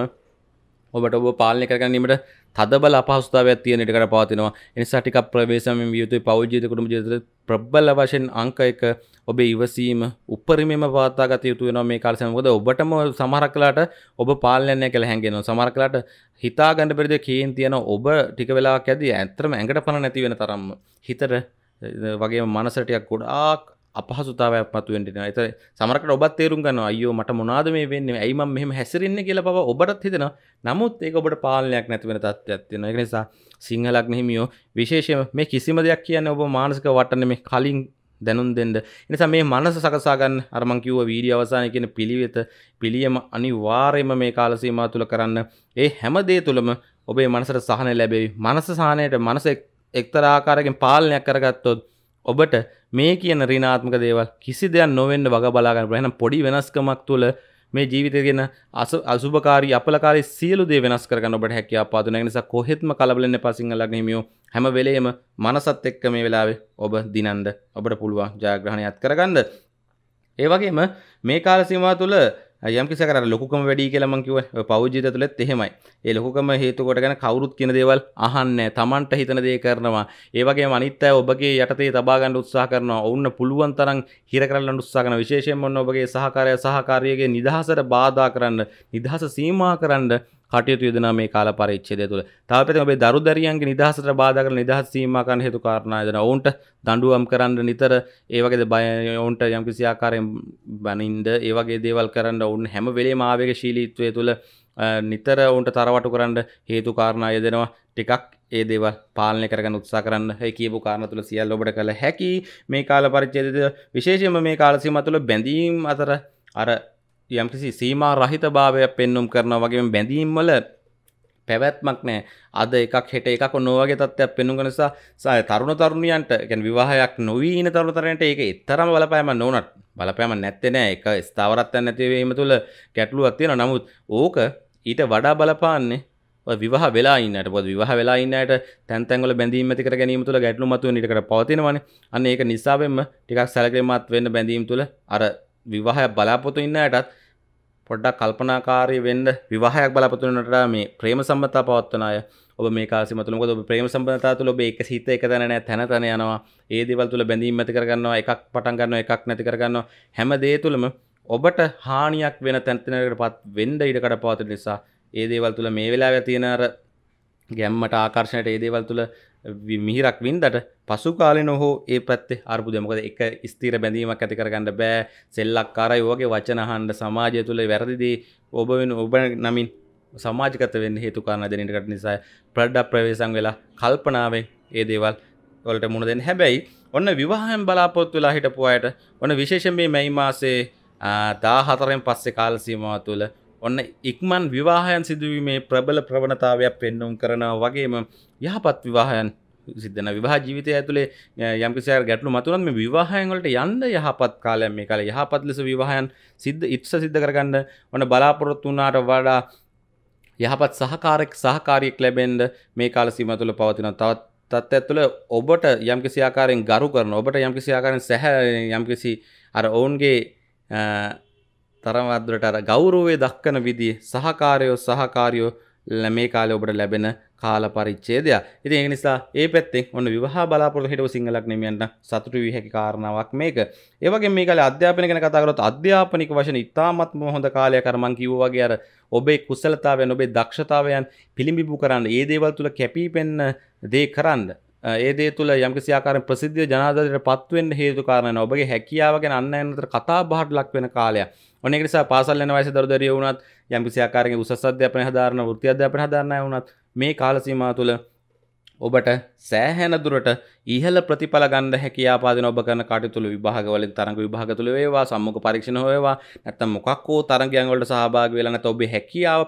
ඔබට ඔබ පාලනය කරගැනීමට තදබල අපහසුතාවයක් තියෙන ඉඩකට පවතිනවා. ඒ නිසා ටිකක් ප්‍රවේශමෙන් විය යුතුයි. පෞල් ජීවිත, කුටුම්බ ජීවිත ප්‍රබල වශයෙන් අංක 1 ඔබේ ඉවසීම උපරිමයෙන්ම පවත්වා ගත යුතු වෙනවා මේ කාලේ. මොකද ඔබටම සමහරක් වෙලාවට ඔබ පාලනය නැහැ කියලා හැංගෙනවා. සමහරක් වෙලාවට හිතා ගන්න බැරි දේ කේන් තියන ඔබ ටික වෙලාවක් යද්දී ඇත්තටම ඇඟට පණ නැති වෙන තරම්ම හිතට වගේම මනසට ටිකක් ගොඩාක් අපහසුතාවයක් මතුවෙන්න දෙනවා. ඒතර සමහරකට ඔබත් තේරුම් ගන්නවා අයියෝ මට මොනවාද මේ වෙන්නේ? ඇයි මම මෙහෙම හැසිරෙන්නේ කියලා බව ඔබටත් හිතෙනවා. නමුත් ඒක ඔබට පාලනයක් නැති වෙන තත්ත්වයක් තියෙනවා. ඒක නිසා සිංහලක් නෙහිමියෝ විශේෂයෙන්ම මේ කිසිම දෙයක් කියන්නේ ඔබ මානසික වටන්නේ මේ කලින් දැනුම් දෙන්න. ඒ නිසා මේ මනස සකසා ගන්න අර මං කිව්ව වීඩියෝ අවසානයේ කියන පිළියම අනිවාර්යයෙන්ම මේ කාල සීමාව තුල කරන්න. ඒ හැම දේ තුලම ඔබේ මනසට සහනය ලැබෙවි. මනස සහනයට මනස එක්තරා ආකාරයකින් පාලනයක් කරගත්තොත් ඔබට මේ කියන ඍණාත්මක දේවල් කිසි දෙයක් නොවෙන්න වග බලා ගන්න පුළුවන්. එහෙනම් පොඩි වෙනස්කමක් තුළ මේ ජීවිතයේ තියෙන අසුභකාරී අපලකාරී සියලු දේ වෙනස් කරගන්න ඔබට හැකියාව පාදුන. ඒ නිසා කොහෙත්ම කලබල වෙන්න එපා සිංහලක් නෙහිමියෝ. හැම වෙලේම මනසත් එක්ක මේ වෙලාවේ ඔබ දිනන්න ඔබට පුළුවන් ජයග්‍රහණයක් කරගන්න. ඒ වගේම මේ කාල සීමාව තුළ යම්කිසි ආකාරයක ලොකුකම වැඩි කියලා මම කිව්වා. ඔය පෞල් ජීවිතය තුලත් එහෙමයි. ඒ ලොකුකම හේතු කොටගෙන කවුරුත් කියන දේවල් අහන්නේ නැහැ. Tamanට හිතන දේ කරනවා. ඒ වගේම අනිත් අය ඔබගේ යටතේ තබා ගන්න උත්සාහ කරනවා. ඔවුන් පුළුවන් තරම් හිර කරන්න උත්සාහ කරනවා. විශේෂයෙන්ම ඔන්න ඔබගේ සහකාරියගේ නිදහසට බාධා කරන්න, නිදහස සීමා කරන්න කටයුතු යොදනවා මේ කාල පරිච්ඡේදය තුළ. තව පැත්තකින් ඔබේ දරුදරියන්ගේ නිදහසට බාධා කරන නිදහස් සීමා කරන්න හේතු කාරණා යදනවා. ඔවුන්ට දඬුවම් කරන්න නිතර ඒ වගේ බය ඔවුන්ට යම්කිසි ආකාරයෙන් බනින්ද ඒ වගේ දේවල් කරන්න ඔවුන් හැම වෙලේම ආවේගශීලීත්වය තුළ නිතර ඔවුන්ට තරවටු කරන්න හේතු කාරණා යදෙනවා. ටිකක් ඒ දේවල් පාලනය කරගන්න උත්සාහ කරන්න. ඒ කියපු කාරණා තුළ සියල්ල ඔබට කළ හැකි. මේ කාල පරිච්ඡේදය විශේෂයෙන්ම මේ කාල සීමාව තුළ බැඳීම් අතර අර යම්කිසි සීමා රහිත භාවයක් පෙන්눔 කරනවා වගේම බැඳීම් වල පැවැත්මක් නැහැ. අද එකක් හෙට එකක් නොවගේ තත්ත්වයක් පෙන්눔 කරන නිසා තරුණ තරුණියන්ට කියන්නේ විවාහයක් නොවී ඉන තරුණ තරුණියන්ට ඒක එතරම් බලපෑමක් නොවුනත් බලපෑමක් නැත්තේ නෑ. ඒක ස්ථාවරත්වයක් නැති වීම තුළ ගැටලුවක් තියෙනවා. නමුත් ඕක ඊට වඩා බලපාන්නේ ඔය විවාහ වෙලා ඉන්නට. මොකද විවාහ වෙලා ඉන්න අයට තැන් තැන් වල බැඳීම් ඇති කර ගැනීම තුළ ගැටලු මතුවෙන ඊටකට පවතිනවානේ. අන්න ඒක නිසාවෙන්ම ටිකක් සැලකිලිමත් වෙන්න බැඳීම් තුළ අර විවාහය බලාපොරොත්තු ඉන්න අයටත් පොඩ්ඩක් කල්පනාකාරී වෙන්න විවාහයක් බලාපොරොත්තු වෙනට වඩා මේ ප්‍රේම සම්බන්ධතා පවත්වන අය ඔබ මේ කාලය සීමා තුළ මොකද ඔබ ප්‍රේම සම්බන්ධතා තුළ ඔබ එක හිත එක තැන නැහැ තැන තැන යනවා ඒ දේවල් තුළ බැඳීම් ඇති කර ගන්නවා එකක් පටන් ගන්නවා එකක් නැති කර ගන්නවා හැම දේ තුළම ඔබට හානියක් වෙන තැනකටපත් වෙන්න ඉඩකඩ පවතින නිසා ඒ දේවල් තුළ මේ වෙලාවේ තියෙන අර ගැම්මට ආකර්ෂණයට ඒ දේවල් තුළ මිහිරක් වින්දට පසු කාලෙන හෝ ඒ පැත්තේ අර්බුදය මොකද එක ස්ථිර බැඳීමක් ඇති කරගන්න බෑ සෙල්ලක්කාරයි වගේ වචන අහන්න සමාජය තුළ වැරදි දේ ඔබ නමින් සමාජගත වෙන්න හේතු කාරණා දෙන්නකට නිසා ප්‍රඩ ප්‍රවේශම් වෙලා කල්පනාවෙන් ඒ දේවල් වලට මුහුණ දෙන්න හැබැයි ඔන්න විවාහයෙන් බලාපොරොත්තු වෙලා හිටපු අයට ඔන්න විශේෂයෙන් මේ මැයි මාසේ 14න් පස්සේ කාල සීමාව තුළ ඔන්න ඉක්මන් විවාහයන් සිදුවීමේ ප්‍රබල ප්‍රවණතාවයක් පෙන්වුම් කරනවා වගේම යහපත් විවාහයන් සිද්ධ වෙන විවාහ ජීවිතය ඇතුලේ යම්කිසි ගැටලු මතුනොත් මේ විවාහයන් වලට යන්න යහපත් කාලයක් මේ කාලේ යහපත් ලෙස විවාහයන් සිද්ධ කරගන්න ඔන්න බලාපොරොත්තු වුණාට වඩා යහපත් සහකාරියෙක් ලැබෙන්න මේ කාල සීමාව තුළ පවතින තවත් තත්ත්වයක් තුළ ඔබට යම්කිසි ආකාරයෙන් ගරු කරන ඔබට යම්කිසි ආකාරයෙන් යම්කිසි අර ඔවුන්ගේ තරමද්දරට අර ගෞරවය දක්වන විදිහේ සහකාරියෝ මේ කාලේ ඔබට ලැබෙන කාල පරිච්ඡේදයක්. ඉතින් ඒක නිසා ඒ පැත්තෙන් ඔන්න විවාහ බලාපොරොත්තු හිටව සිංහලක් නෙමියන්ට සතුටු විය හැකි කාරණාවක් මේක. ඒ වගේම මේ කාලේ අධ්‍යාපනය ගැන කතා කරොත් අධ්‍යාපනික වශයෙන් ඉතාමත්ම හොඳ කාලයක් අර මම කිව්වා වගේ අර ඔබේ කුසලතාවයන් ඔබේ දක්ෂතාවයන් පිළිඹු කරන්න ඒ දේවල් තුල කැපිපෙන්න දේ කරන්න ඒ දේ තුල යම්කිසි ආකාරයෙන් ප්‍රසිද්ධිය ජනාධාරයට පත් වෙන්න හේතු කාරණා ඔබගේ හැකියාව ගැන අන් අයන් අතර කතා බහට ලක් වෙන කාලයක්. ඔන්න ඒක නිසා පාසල් යන වයසේ දරුදරියෝ වුණත් යම්කිසි ආකාරයෙන් උසස් අධ්‍යාපනය හදාරන වෘත්ති අධ්‍යාපනය හදාරන අය වුණත් මේ කාල සීමාව තුළ ඔබට සෑහෙන දුරට ඉහළ ප්‍රතිඵල ගන්න හැකියාව දෙන ඔබ කරන කටයුතු තුළ විභාග වලින් තරඟ විභාග තුළ වේවා සම්මුඛ පරීක්ෂණ හොයවා නැත්නම් මොකක් හෝ තරඟයන් වලට සහභාගී වෙලා නැත්නම් ඔබේ හැකියාව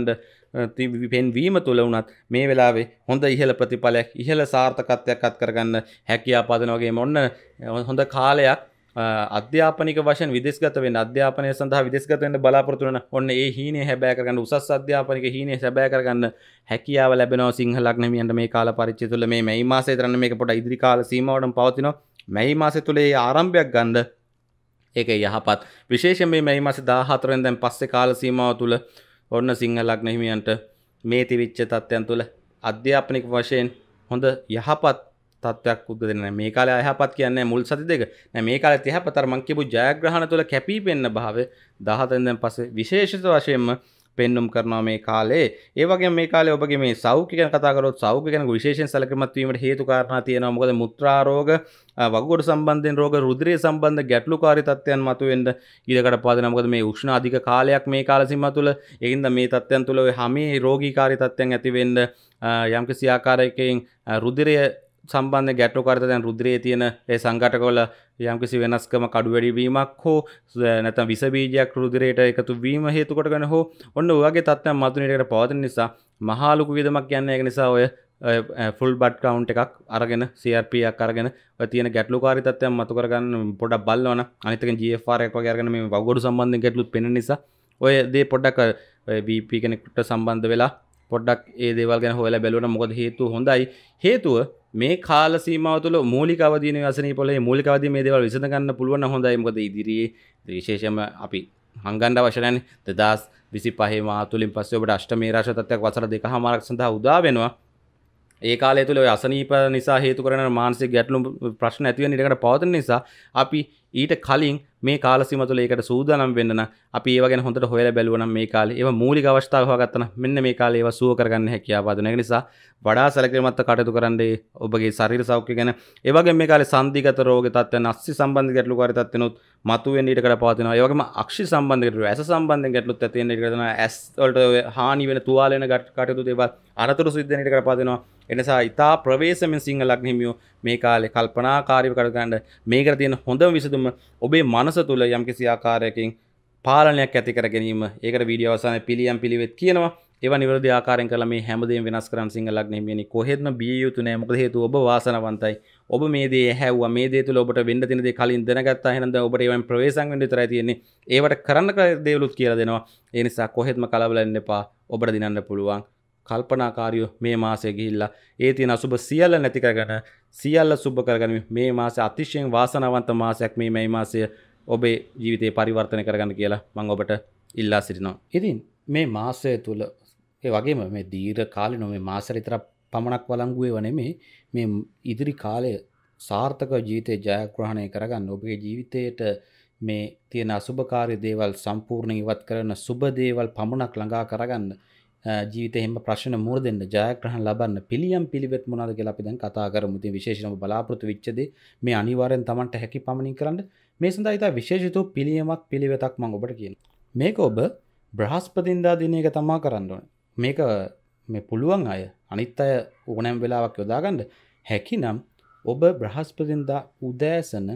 පෙන්වීම තුළ වුණත් මේ වෙලාවේ හොඳ ඉහළ ප්‍රතිඵලයක් ඉහළ සාර්ථකත්වයක් අත් කරගන්න හැකියාව පදන වගේම ඔන්න හොඳ කාලයක් අධ්‍යාපනික වශයෙන් විදේශගත වෙන්න අධ්‍යාපනය සඳහා විදේශගත වෙන්න බලාපොරොත්තු වෙන ඔන්න ඒ හීනය හැබෑ කරගන්න උසස් අධ්‍යාපනික හීනය හැබෑ කරගන්න හැකියාව ලැබෙනවා සිංහලක් නෙමියන්ට මේ කාල පරිච්ඡේදය තුළ මේ මැයි මාසයේ තරන්න මේක පොඩ ඉදිරි කාල සීමාවටම පවතිනවා මැයි මාසය තුළ ඒ ආරම්භයක් ගන්න ඒක යහපත් විශේෂයෙන් මේ මැයි මාසේ 14 වෙනිදාන් පස්සේ කාල සීමාව තුළ ඔන්න සිංහලක් නෙමියන්ට මේ තිවිච්ච තත්ත්වයන් තුළ අධ්‍යාපනික වශයෙන් හොඳ යහපත් තත්ත්වයක් උද්ද දෙන්නේ නැහැ. මේ කාලේ අයහපත් කියන්නේ මුල් සති දෙක. නෑ මේ කාලේත් යහපත් අර මං කියපු ජයග්‍රහණ තුළ කැපී පෙනෙන භාවය 14 වෙනිදාන් පස්සේ විශේෂිත වශයෙන්ම පෙන්눔 කරනවා මේ කාලේ. ඒ වගේම මේ කාලේ ඔබගේ මේ සෞඛ්‍ය ගැන කතා කරොත් සෞඛ්‍ය ගැන විශේෂයෙන් සැලකිලිමත් වීමට හේතු කාරණා තියෙනවා. මොකද මුත්‍රා රෝග, වකුගඩු සම්බන්ධයෙන් රෝග, රුධිරය සම්බන්ධ ගැටලුකාරී තත්ත්වයන් මතුවෙන්න ඉඩකඩ පාදෙනවා. මොකද මේ උෂ්ණ අධික කාලයක් මේ කාල සීමාව තුළ ඒකින්ද මේ තත්ත්වයන් තුළ හැමේ රෝගීකාරී තත්ත්වයන් ඇති වෙන්න යම්කිසි ආකාරයකින් රුධිරය සම්බන්ධ ගැටලුකාරී දැන් රුධිරයේ තියෙන ඒ සංඝටකවල යම්කිසි වෙනස්කම කඩු වැඩි වීමක් හෝ නැත්නම් විස බීජයක් රුධිරයට එකතු වීම හේතු කොටගෙන හෝ ඔන්න ඔය වගේ තත්ත්වයන් මතුවෙන පවතින නිසා මහා ලොකු වියදමක් යන්නේ ඒක නිසා ඔය ෆුල් බඩ් කවුන්ට් එකක් අරගෙන CRP එකක් අරගෙන ඔය තියෙන ගැටලුකාරී තත්ත්වයන් මතු කරගන්න පොඩ්ඩක් බලනවනම් අනිත් එකෙන් GFR එකක් වගේ අරගෙන මේ වකුගඩු සම්බන්ධයෙන් ගැටලුත් පෙනෙන නිසා ඔය දේ පොඩ්ඩක් BP කෙනෙකුට සම්බන්ධ වෙලා පොඩ්ඩක් ඒ දේවල් ගැන හොයලා බලුවනම් මොකද හේතුව හොඳයි හේතුව මේ කාල සීමාව තුළ මූලික අවදීන අසනීපවල මූලික අවදී මේ දේවල් විසඳ ගන්න පුළුවන් නම් හොඳයි මොකද ඉදිරියේ විශේෂයෙන්ම අපි හංගන්න අවශ්‍ය නැහැ 2025 මාහ තුලින් පස්සේ ඔබට අෂ්ටමේ රාශ තත්ත්වයක් වසර දෙකමාරක් සඳහා උදා වෙනවා ඒ කාලය තුළ ඔය අසනීප නිසා හේතු කරන මානසික ගැටලු ප්‍රශ්න ඇති වෙන ඉඩකට පවතින නිසා අපි ඊට කලින් මේ කාල සීමාව තුළ ඒකට සූදානම් වෙන්න නම් අපි ඒව ගැන හොඳට හොයලා බැලුවා නම් මේ කාලේ ඒව මූලික අවස්ථාව හොයාගත්තා නම් මෙන්න මේ කාලේ ඒව සුව කරගන්න හැකියාව ආදන. ඒ නිසා වඩා සැලකිලිමත් කටයුතු කරන්නේ ඔබගේ ශරීර සෞඛ්‍ය ගැන. ඒ වගේම මේ කාලේ සන්ධිගත රෝග තත්ත්වයන් අස්ථි සම්බන්ධ ගැටලුකාරී තත්ත්වනොත් මතුවෙන්න ඉඩකට පවතිනවා. ඒ වගේම අක්ෂි සම්බන්ධ ගැටලු ඇස සම්බන්ධ ගැටලුත් ඇති වෙන්න ඉඩකට තියෙනවා. ඇස් වලට හානි වෙන තුවාල වෙන කටයුතු දේවල් අනතුරු සිද්ධ වෙන ඉඩකට පවතිනවා. එනිසා ඉතා ප්‍රවේශමෙන් සිංහලක් හිමියෝ මේ කාලේ කල්පනාකාරීව කටයුතු කරන්න මේකට තියෙන හොඳම විසඳුම ඔබේ මනස තුළ යම්කිසි ආකාරයකින් පාලනයක් ඇති කර ගැනීම. ඒකට වීඩියෝ අවසානයේ පිළියම් පිළිවෙත් කියනවා. ඒවා නිවැරදි ආකාරයෙන් කළා මේ හැමදේම වෙනස් කරන් සිංහලක් හිමියනි කොහෙත්ම බිය යුතු නෑ. මොකද හේතුව ඔබ වාසනාවන්තයි. ඔබ මේ දේ ඇහැව්වා. මේ දේ තුළ ඔබට වෙන්න තියෙන දේ කලින් දැනගත්තා. එහෙනම් දැන් ඔබට ඒවෙන් ප්‍රවේශම් වෙන්න විතරයි තියෙන්නේ. ඒවට කරන්න දේවලුත් කියලා දෙනවා. ඒ නිසා කොහෙත්ම කලබල වෙන්න එපා. ඔබට දිනන්න පුළුවන්. කල්පනාකාරියෝ මේ මාසයේ ගිහිල්ලා ඒ තියෙන අසුබ සියල්ල නැති කරගෙන සියල්ල සුබ කරගන්න මේ මාසය අතිශයින් වාසනාවන්ත මාසයක් මේ මාසය ඔබේ ජීවිතේ පරිවර්තනය කරගන්න කියලා මම ඔබට ඉල්ලා සිටිනවා. ඉතින් මේ මාසය තුල ඒ වගේම මේ දීර්ඝ කාලිනව මේ මාසෙ විතර පමණක් වළංගු ඒවා නෙමෙයි මේ ඉදිරි කාලය සාර්ථක ජීවිතේ ජයග්‍රහණය කරගන්න ඔබගේ ජීවිතයට මේ තියෙන අසුභකාරී දේවල් සම්පූර්ණයෙන් ඉවත් කරන සුබ දේවල් පමණක් ළඟා කරගන්න ජීවිතේ හැම ප්‍රශ්න මුහුණ දෙන්න ජයග්‍රහණ ලබන්න පිළියම් පිළිවෙත් මොනවද කියලා අපි දැන් කතා කරමු. ඉතින් විශේෂයෙන්ම බලාපොරොත්තු වෙච්ච දේ මේ අනිවාර්යෙන් Tamanට හැකි පමණින් කරන්න. මේ සඳහා ඉතා විශේෂිත පිළියමක් පිළිවෙතක් මම ඔබට කියනවා. මේක ඔබ බ්‍රහස්පතින්දා දින එක තමයි කරන්න ඕනේ. මේක මේ පුළුවන් අය අනිත් අය ඕනෑම වෙලාවක් යොදා ගන්න හැකිනම් ඔබ බ්‍රහස්පතින්දා උදෑසන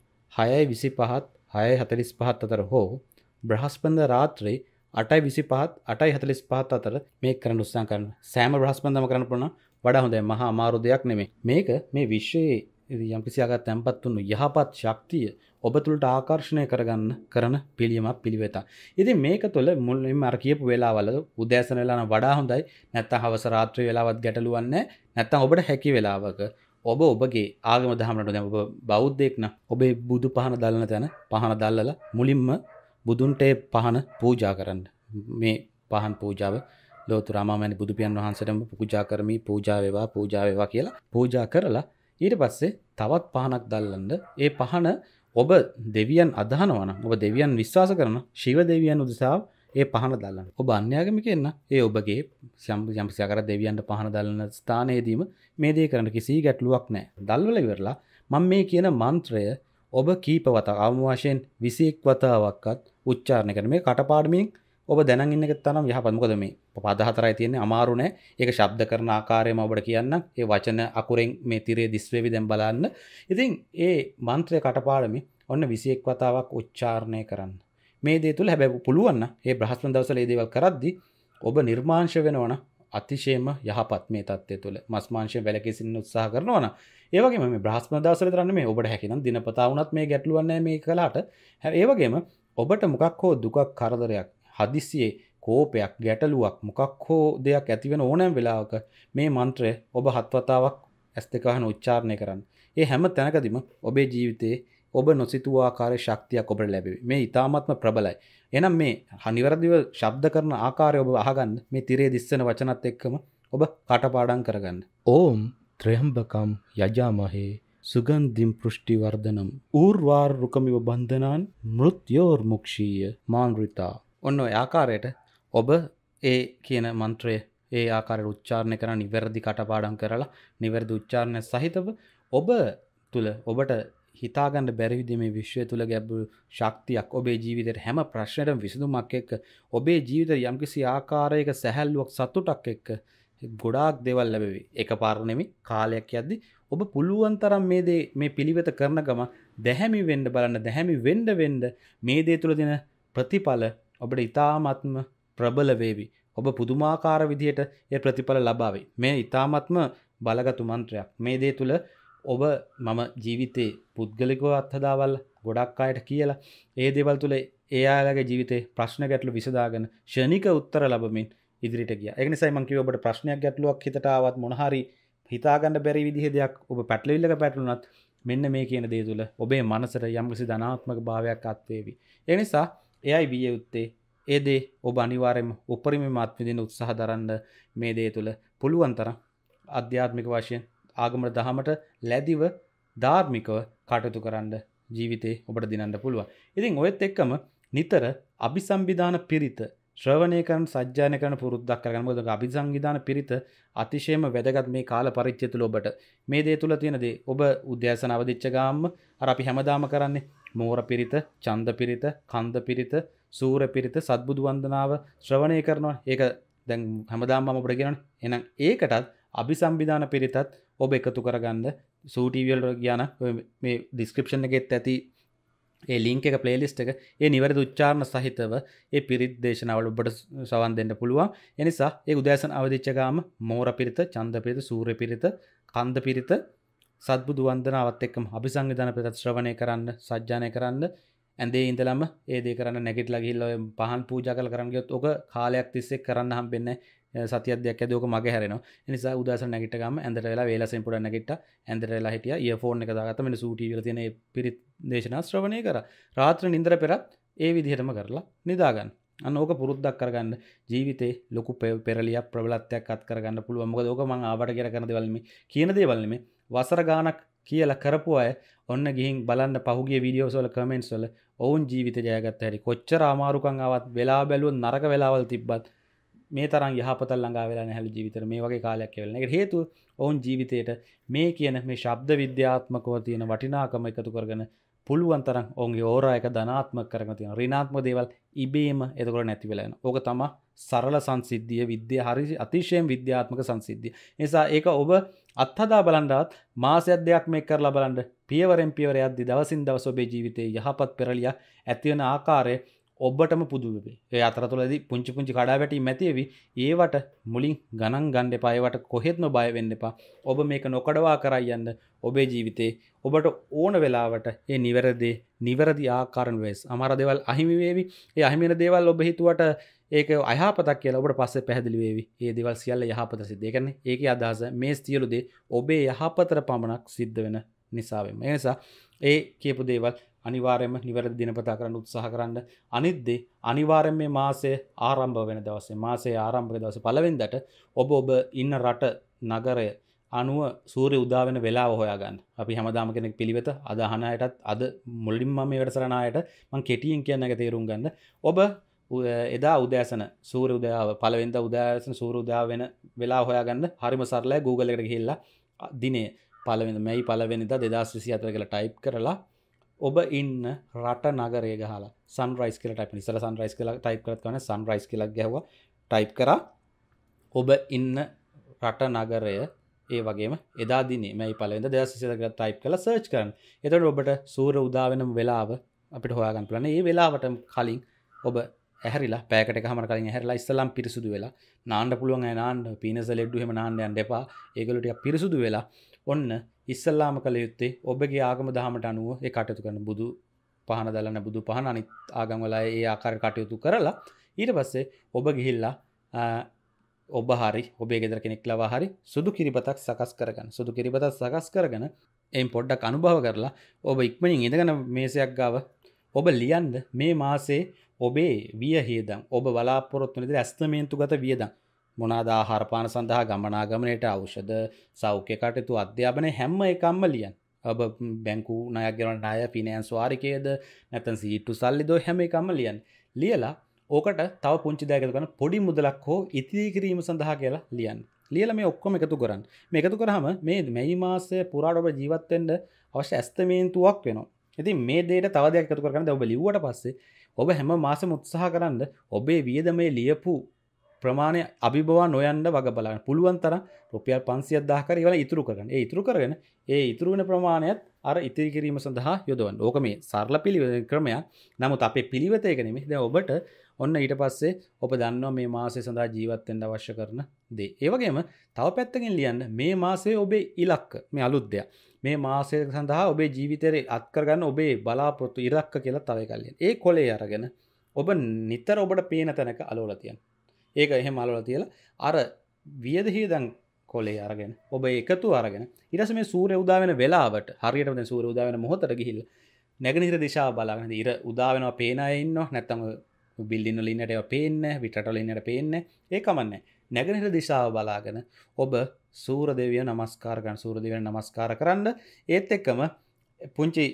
6:25 6:45 අතර හෝ බ්‍රහස්පතින්දා රාත්‍රී 8:25 8:45 අතර මේක කරන්න උත්සාහ කරන්න. සෑම බ්‍රහස්පතින්දාම කරන්න පුළුවන් වඩා හොඳයි. මහා අමාරු දෙයක් නෙමෙයි. මේක මේ විශ්වයේ යම්කිසි ආකාරයකට තැම්පත් වුණු යහපත් ශක්තිය ඔබ තුළට ආකර්ෂණය කරගන්න කරන පිළියමක් පිළිවෙතක්. ඉතින් මේක තුළ මුලින්ම අර කියපු වෙලාවල උදෑසන වෙලා නම් වඩා හොඳයි. නැත්නම් හවස රාත්‍රී වෙලාවත් ගැටලුවක් නැහැ. නැත්නම් ඔබට හැකි වෙලාවක ඔබ ඔබගේ ආගම දහමකට දැන් ඔබ බෞද්ධයෙක් නම් ඔබේ බුදු පහන දල්න තැන පහන දැල්ලලා මුලින්ම බුදුන්ට පහන පූජා කරන්න. මේ පහන් පූජාව ලෝතර අමාමෑණි බුදු පියන් වහන්සේටම පූජා කරමි පූජා වේවා කියලා පූජා කරලා ඊට පස්සේ තවත් පහනක් දැල්ලන්න. ඒ පහන ඔබ දෙවියන් අදහනවා නම් ඔබ දෙවියන් විශ්වාස කරන ශිව දෙවියන් උදෙසා ඒ පහන දැල්ලන්න. ඔබ අන්‍යාගමිකෙන් නම් ඒ ඔබගේ යම්කිසි ආකාරයක දෙවියන්ට පහන දැල්ලන ස්ථානයේදීම මේ දේ කරන්න කිසි ගැටලුවක් නැහැ. දැල්වල ඉවරලා මම මේ කියන මන්ත්‍රය ඔබ කීප වතාවක් අවම වශයෙන් 21 වතාවක්වත් උච්චාරණය කරන මේ කටපාඩමින් ඔබ දැනන් ඉන්න එක තරම් යහපත්. මොකද මේ පද හතරයි තියෙන්නේ අමාරු නෑ. ඒක ශබ්ද කරන ආකාරයම ඔබට කියන්නම්. ඒ වචන අකුරෙන් මේ තිරේ දිස් වේවි දැන් බලන්න. ඉතින් ඒ මන්ත්‍රය කටපාඩමින් ඔන්න 21 වතාවක් උච්චාරණය කරන්න. මේ දේ තුල හැබැයි පුළුවන් නම් මේ බ්‍රහස්පති දවසල මේ දේවල් කරද්දී ඔබ නිර්මාංශ වෙනවනම් අතිශයම යහපත් මේ தත්ත්වය තුල මස් මාංශයෙන් වැළකී සිටින්න උත්සාහ කරනවා නම් ඒ වගේම මේ බ්‍රහස්පති දවසල විතර නෙමෙයි ඔබට හැකිනම් දිනපතා වුණත් මේ ගැටලුවක් නැහැ මේ කලාට. ඒ වගේම ඔබට මොකක් හෝ දුකක් කරදරයක් හදිස්සියේ කෝපයක් ගැටලුවක් මොකක් හෝ දෙයක් ඇති වෙන ඕනෑම වෙලාවක මේ මන්ත්‍රය ඔබ 7 වතාවක් S2 වහන උච්චාරණය කරන්න. ඒ හැම තැනකදීම ඔබේ ජීවිතේ ඔබ නොසිතූ ආකාරයේ ශක්තියක් ඔබට ලැබෙවි. මේ ඊ타ත්ම ප්‍රබලයි. එහෙනම් මේ නිවැරදිව ශබ්ද කරන ආකාරය ඔබ අහගන්න මේ තිරේ දිස්සන වචනත් එක්කම ඔබ කටපාඩම් කරගන්න. ඕම් ත්‍රයම්බකම් යජාමහේ සුගන්ධිම් පෘෂ්ටි වර්ධනම් ඌර්වාර රුකමිව බන්ධනාන් මෘත්‍යෝර්මුක්ෂීය මාන්විතා. ඔන්න ඔය ආකාරයට ඔබ ඒ කියන මන්ත්‍රය ඒ ආකාරයට උච්චාරණය කරන නිවැරදි කටපාඩම් කරලා නිවැරදි උච්චාරණය සහිතව ඔබ තුල ඔබට හිතාගන්න බැරි විදිහේ මේ විශ්වය තුල ගැඹුරු ශක්තියක් ඔබේ ජීවිතේට හැම ප්‍රශ්නෙටම විසඳුමක් එක්ක ඔබේ ජීවිතේ යම්කිසි ආකාරයක සැහැල්ලුවක් සතුටක් එක්ක ගොඩාක් දේවල් ලැබෙවි. එකපාර නෙමෙයි කාලයක් යද්දි ඔබ පුළුවන් තරම් මේ පිළිවෙත කරන ගම දැහැමි වෙන්න බලන්න දැහැමි වෙන්න මේ දේ තුල දෙන ප්‍රතිඵල ඔබට ඉතාමත්ම ප්‍රබල වේවි. ඔබ පුදුමාකාර විදිහට ඒ ප්‍රතිඵල ලබාවි. මේ ඉතාමත්ම බලගත් මන්ත්‍රයක්. මේ දේ තුල ඔබ මම ජීවිතේ පුද්ගලිකව අත්හදාවල් ගොඩක් අයට කියලා ඒ දේවල් තුල ඒ අයගේ ජීවිතේ ප්‍රශ්න ගැටලු විසඳාගෙන ෂණික උත්තර ලැබමින් ඉදිරියට ගියා. ඒක නිසා මම කිව්වා ඔබට ප්‍රශ්නයක් ගැටලුවක් හිතට ආවත් මොන හරි හිතාගන්න බැරි විදිහේ දෙයක් ඔබ පැටලෙවිල්ලක පැටලුණත් මෙන්න මේ කියන දේ තුල ඔබේ මනසට යම්කිසි ධනාත්මක භාවයක් අත්වේවි. ඒ නිසා එයයි විය යුත්තේ ඒ දේ ඔබ අනිවාර්යයෙන්ම උපරිමයෙන්ම අත්විඳින්න උත්සාහ දරන්න මේ දේ තුල පුළුවන් තරම් ආධ්‍යාත්මික වශයෙන් ආගමට දහමට ලැබිව ධාර්මිකව කටයුතු කරන්න ජීවිතේ ඔබට දිනන්න පුළුවන්. ඉතින් ඔයත් එක්කම නිතර අபிසම්විධාන පිරිත ශ්‍රවණය කරන සජ්ජායන කරන පුරුද්දක් කරගන්න. මොකද අபிසංවිධාන පිරිත අතිශයම වැදගත් මේ කාල පරිච්ඡේදය තුල ඔබට. මේ දේ තුල තියෙන දේ ඔබ උද්‍යාසන අවදිච්ච ගාම්ම අර අපි හැමදාම කරන්නේ මෝර පිරිත, ඡන්ද පිරිත, කන්ද පිරිත, සූර පිරිත, සත්බුදු වන්දනාව ශ්‍රවණය කරනවා. ඒක දැන් හැමදාම මම ඔබට කියනවනේ. එහෙනම් ඒකටත් අபிසම්විධාන පිරිතත් ඔබ එකතු කරගන්න සූ ටීවී වල ගියා නම් මේ ඩිස්ක්‍රිප්ෂන් එකෙත් ඇති ඒ ලින්ක් එක ප්ලේලිස්ට් එක ඒ නිවැරදි උච්චාරණ සහිතව ඒ පිරිත් දේශනාවල ඔබට සවන් දෙන්න පුළුවන්. ඒ නිසා ඒ උදෑසන අවදිච්ච ගාම මෝර පිරිත, ඡන්ද පිරිත, සූර්ය පිරිත, කන්ද පිරිත, සත්බුදු වන්දනාවත් එක්කම අபிසංවිධාන පිරිත ශ්‍රවණය කරන්න, සජ්ජායනය කරන්න. ඇඳේ ඉඳලම ඒ දේ කරන්න නැගිටලා ගිහිල්ලා ඔය පහන් පූජා කරන්න ගියොත් ඔක කාලයක් තිස්සේ කරන්න හම්බෙන්නේ නැහැ. සතියක් දෙකක් ඇද්දී ඔක මගේ හැරෙනවා. ඒ නිසා උදෑසන නැගිට ගාම ඇඳට වෙලා වේලසෙන් පොඩක් නැගිට්ටා. ඇඳට වෙලා හිටියා. ඉයර්ෆෝන් එක දාගත්තා. මෙන්න සූ ටීවී වල තියෙන ඒ පිරිත් දේශනා ශ්‍රවණය කරා. රාත්‍රී නිින්දර පෙරත් ඒ විදිහටම කරලා නිදා ගන්න. අන්න ඕක පුරුද්දක් කරගන්න ජීවිතේ ලොකු පෙරලියක් ප්‍රබලත්වයක් අත් කරගන්න පුළුවන්. මොකද ඕක මම ආවට කියලා කරන දේවල් නෙමෙයි. කියන දේවල් නෙමෙයි. වසර ගාණක් කියලා කරපු අය ඔන්න ගිහින් බලන්න පහුගිය වීඩියෝස් වල කමෙන්ට්ස් වල ඔවුන් ජීවිත ජයගත්ත හැටි. කොච්චර අමාරුකම් ආවත් වෙලාව බැලුවොත් නරක වෙලාවල් තිබ්බත් මේ තරම් යහපත ළඟා වෙලා නැහැලු ජීවිතේට මේ වගේ කාලයක් ඇවිල්ලා. ඒකට හේතුව ඔවුන් ජීවිතේට මේ කියන මේ ශබ්ද විද්‍යාත්මකව තියෙන වටිනාකම එකතු කරගෙන පුළුවන් තරම් ඔවුන්ගේ ඕරා එක ධනාත්මක කරගෙන තියෙන ඍණාත්මක දේවල් ඉබේම එතකොට නැති වෙලා යනවා. ඕක තමයි සරල සංසිද්ධිය විද්‍යාව හරි අතිශයින් විද්‍යාත්මක සංසිද්ධිය. ඒ නිසා ඒක ඔබ අත්හදා බලනවත් මාසයක් දෙකක් මේක කරලා බලන්න පියවරෙන් පියවර යද්දී දවසින් දවස ඔබේ ජීවිතේ යහපත් පෙරලිය ඇති වෙන ආකාරය ඔබටම පුදුම වෙයි. ඒ අතරතුරදී පුංචි පුංචි කඩාවැටීම් ඇතිවෙවි. ඒවට මුලින් ගණන් ගන්න එපා. ඒවට කොහෙත්ම බය වෙන්න එපා. ඔබ මේක නොකඩවා කරයි යන්න ඔබේ ජීවිතේ ඔබට ඕන වෙලාවට ඒ නිවැරදි ආකාරයෙන් වෙස්. අමාර දේවල් අහිමි වේවි. ඒ අහිමි වෙන දේවල් ඔබ හිතුවට ඒක අයහපතක් කියලා ඔබට පස්සේ පැහැදිලි වේවි. ඒ දේවල් සියල්ල යහපත සිද්ධ. ඒ කියන්නේ ඒකේ අදහස මේ සියලු දේ ඔබේ යහපතට පමණක් සිද්ධ වෙන නිසා වෙම. ඒ නිසා ඒ කියපු දේවල් අනිවාර්යයෙන්ම නිවැරදි දිනපතා කරන්න උත්සාහ කරන්න. අනිත් දේ අනිවාර්යයෙන් මේ මාසයේ ආරම්භ වෙන දවසේ මාසයේ ආරම්භක දවසේ පළවෙනිදට ඔබ ඉන්න රට නගරය අනුව සූර්ය උදා වෙන වෙලාව හොයාගන්න. අපි හැමදාම කෙනෙක් පිළිවෙත අද අහන අයටත් අද මුලින්ම මේ වැඩසටහන ආයත මම කෙටියෙන් කියන එක තේරුම් ගන්න. ඔබ එදා උදෑසන සූර්ය උදයාව පළවෙනිදා උදෑසන සූර්ය උදා වෙන වෙලාව හොයාගන්න. හරිම සරලයි. Google එකට ගිහිල්ලා දිනේ පළවෙනිදා මැයි පළවෙනිදා 2024 කියලා ටයිප් කරලා ඔබ ඉන්න රට නගරය ගහලා සන්රයිස් කියලා ටයිප් කරලා ඉස්සර සන්රයිස් කියලා ටයිප් කරත් කවන්නේ සන්රයිස් කියලා ගැහුවා ටයිප් කරා ඔබ ඉන්න රට නගරය ඒ වගේම එදා දිනේ මැයි පළවෙනිදා 2024 කියලා ටයිප් කරලා සර්ච් කරන්න. එතකොට ඔබට සූර්ය උදා වෙන වෙලාව අපිට හොයාගන්න පුළුවන්. මේ වෙලාවට කලින් ඔබ ඇහැරිලා පැයකට එකමාර කලින් ඇහැරිලා ඉස්සලම් පිරිසුදු වෙලා නාන්න පුළුවන් අය නාන්න පීනස ලෙඩ්ඩු එහෙම නාන්න යන්න එපා. ඒගොල්ලෝ ටිකක් පිරිසුදු වෙලා ඔන්න ඉස්සල්ලාම කළ යුත්තේ ඔබගේ ආගම දහමට අනුව ඒ කටයුතු කරන බුදු පහන දලන බුදු පහන අනිත් ආගම් වල ඒ ආකාරයට කටයුතු කරලා ඊට පස්සේ ඔබ ගිහිල්ලා ඔබ හරි ඔබේ ගෙදර කෙනෙක් ලවා හරි සුදු කිරිබතක් සකස් කරගන්න. සුදු කිරිබතක් සකස් කරගෙන එයින් පොඩ්ඩක් අනුභව කරලා ඔබ ඉක්මනින් ඉඳගෙන මේසයක් ගාව ඔබ ලියන්න මේ මාසේ ඔබේ වියහියදම් ඔබ බලාපොරොත්තු වෙන විදිහට ඇස්තමේන්තුගත වියදම් මොනවාද ආහාර පාන සඳහා ගමනාගමනයට ඖෂධ සෞඛ්‍ය කටයුතු අධ්‍යාපනය හැම එකක්ම ලියන්න. ඔබ බැංකු ණයක් ගෙවන ණය ෆිනෑන්ස් වාරිකයේද නැත්නම් සීට්ටු සල්ලිද හැම එකක්ම ලියන්න. ලියලා ඕකට තව පුංචි දෙයක් එකතු කරන පොඩි මුදලක් හෝ ඉතිරි කිරීම සඳහා කියලා ලියන්න. ලියලා මේ ඔක්කොම එකතු කරන්න. මේ එකතු කරාම මේ මැයි මාසයේ පුරාට ඔබ ජීවත් වෙන්න අවශ්‍ය ඇස්තමේන්තුවක් වෙනවා. ඉතින් මේ දෙයට තව දෙයක් එකතු කරගන්න. දැන් ඔබ ලිව්වට පස්සේ ඔබ හැම මාසෙම උත්සාහ කරන්න ඔබේ වියදමේ ලියපු ප්‍රමාණය අභිබවා නොයන්න වග බලන්න. පුළුවන් තරම් රුපියල් 500,000 කර ඒවල ඉතුරු කරගන්න. ඒ ඉතුරු කරගෙන ඒ ඉතුරු වෙන ප්‍රමාණයත් අර ඉතිරි කිරීම සඳහා යොදවන්න. ඕක මේ සරල පිළිවෙල ක්‍රමයක්. නමුත් අපේ පිළිවෙත ඒක නෙමෙයි. දැන් ඔබට ඔන්න ඊට පස්සේ ඔබ දන්නවා මේ මාසය සඳහා ජීවත් වෙන්න අවශ්‍ය කරන දේ. ඒ වගේම තව පැත්තකින් ලියන්න මේ මාසයේ ඔබේ ඉලක්ක මේ අලුත් දෙයක්. මේ මාසය සඳහා ඔබේ ජීවිතේ අත් කරගන්න ඔබේ බලාපොරොත්තු ඉලක්ක කියලා තව එකක් ලියන්න. ඒ කොලේ අරගෙන ඔබ නිතර ඔබට පේන තැනක අලවලා තියන්න. ඒක එහෙම අලවලා තියලා අර වියදහියදන් කොලේ අරගෙන ඔබ එකතු අරගෙන ඊට පස්සේ මේ සූර්ය උදා වෙන වෙලාවට හරියටම දැන් සූර්ය උදා වෙන මොහොතට ගිහිල්ලා නැගෙනහිර දිශාව බලාගෙන ඉර උදා වෙනවා පේන අය ඉන්නව නැත්නම් බිල්ඩින් වල ඉන්නට ඒවා පේන්නේ නැහැ පිටරට වල ඉන්නට පේන්නේ නැහැ ඒ කමන්නේ නැගෙනහිර දිශාව බලාගෙන ඔබ සූර්ය දෙවිය නමස්කාර කරන සූර්ය දෙවියන් නමස්කාර කරන්න ඒත් එක්කම පුංචි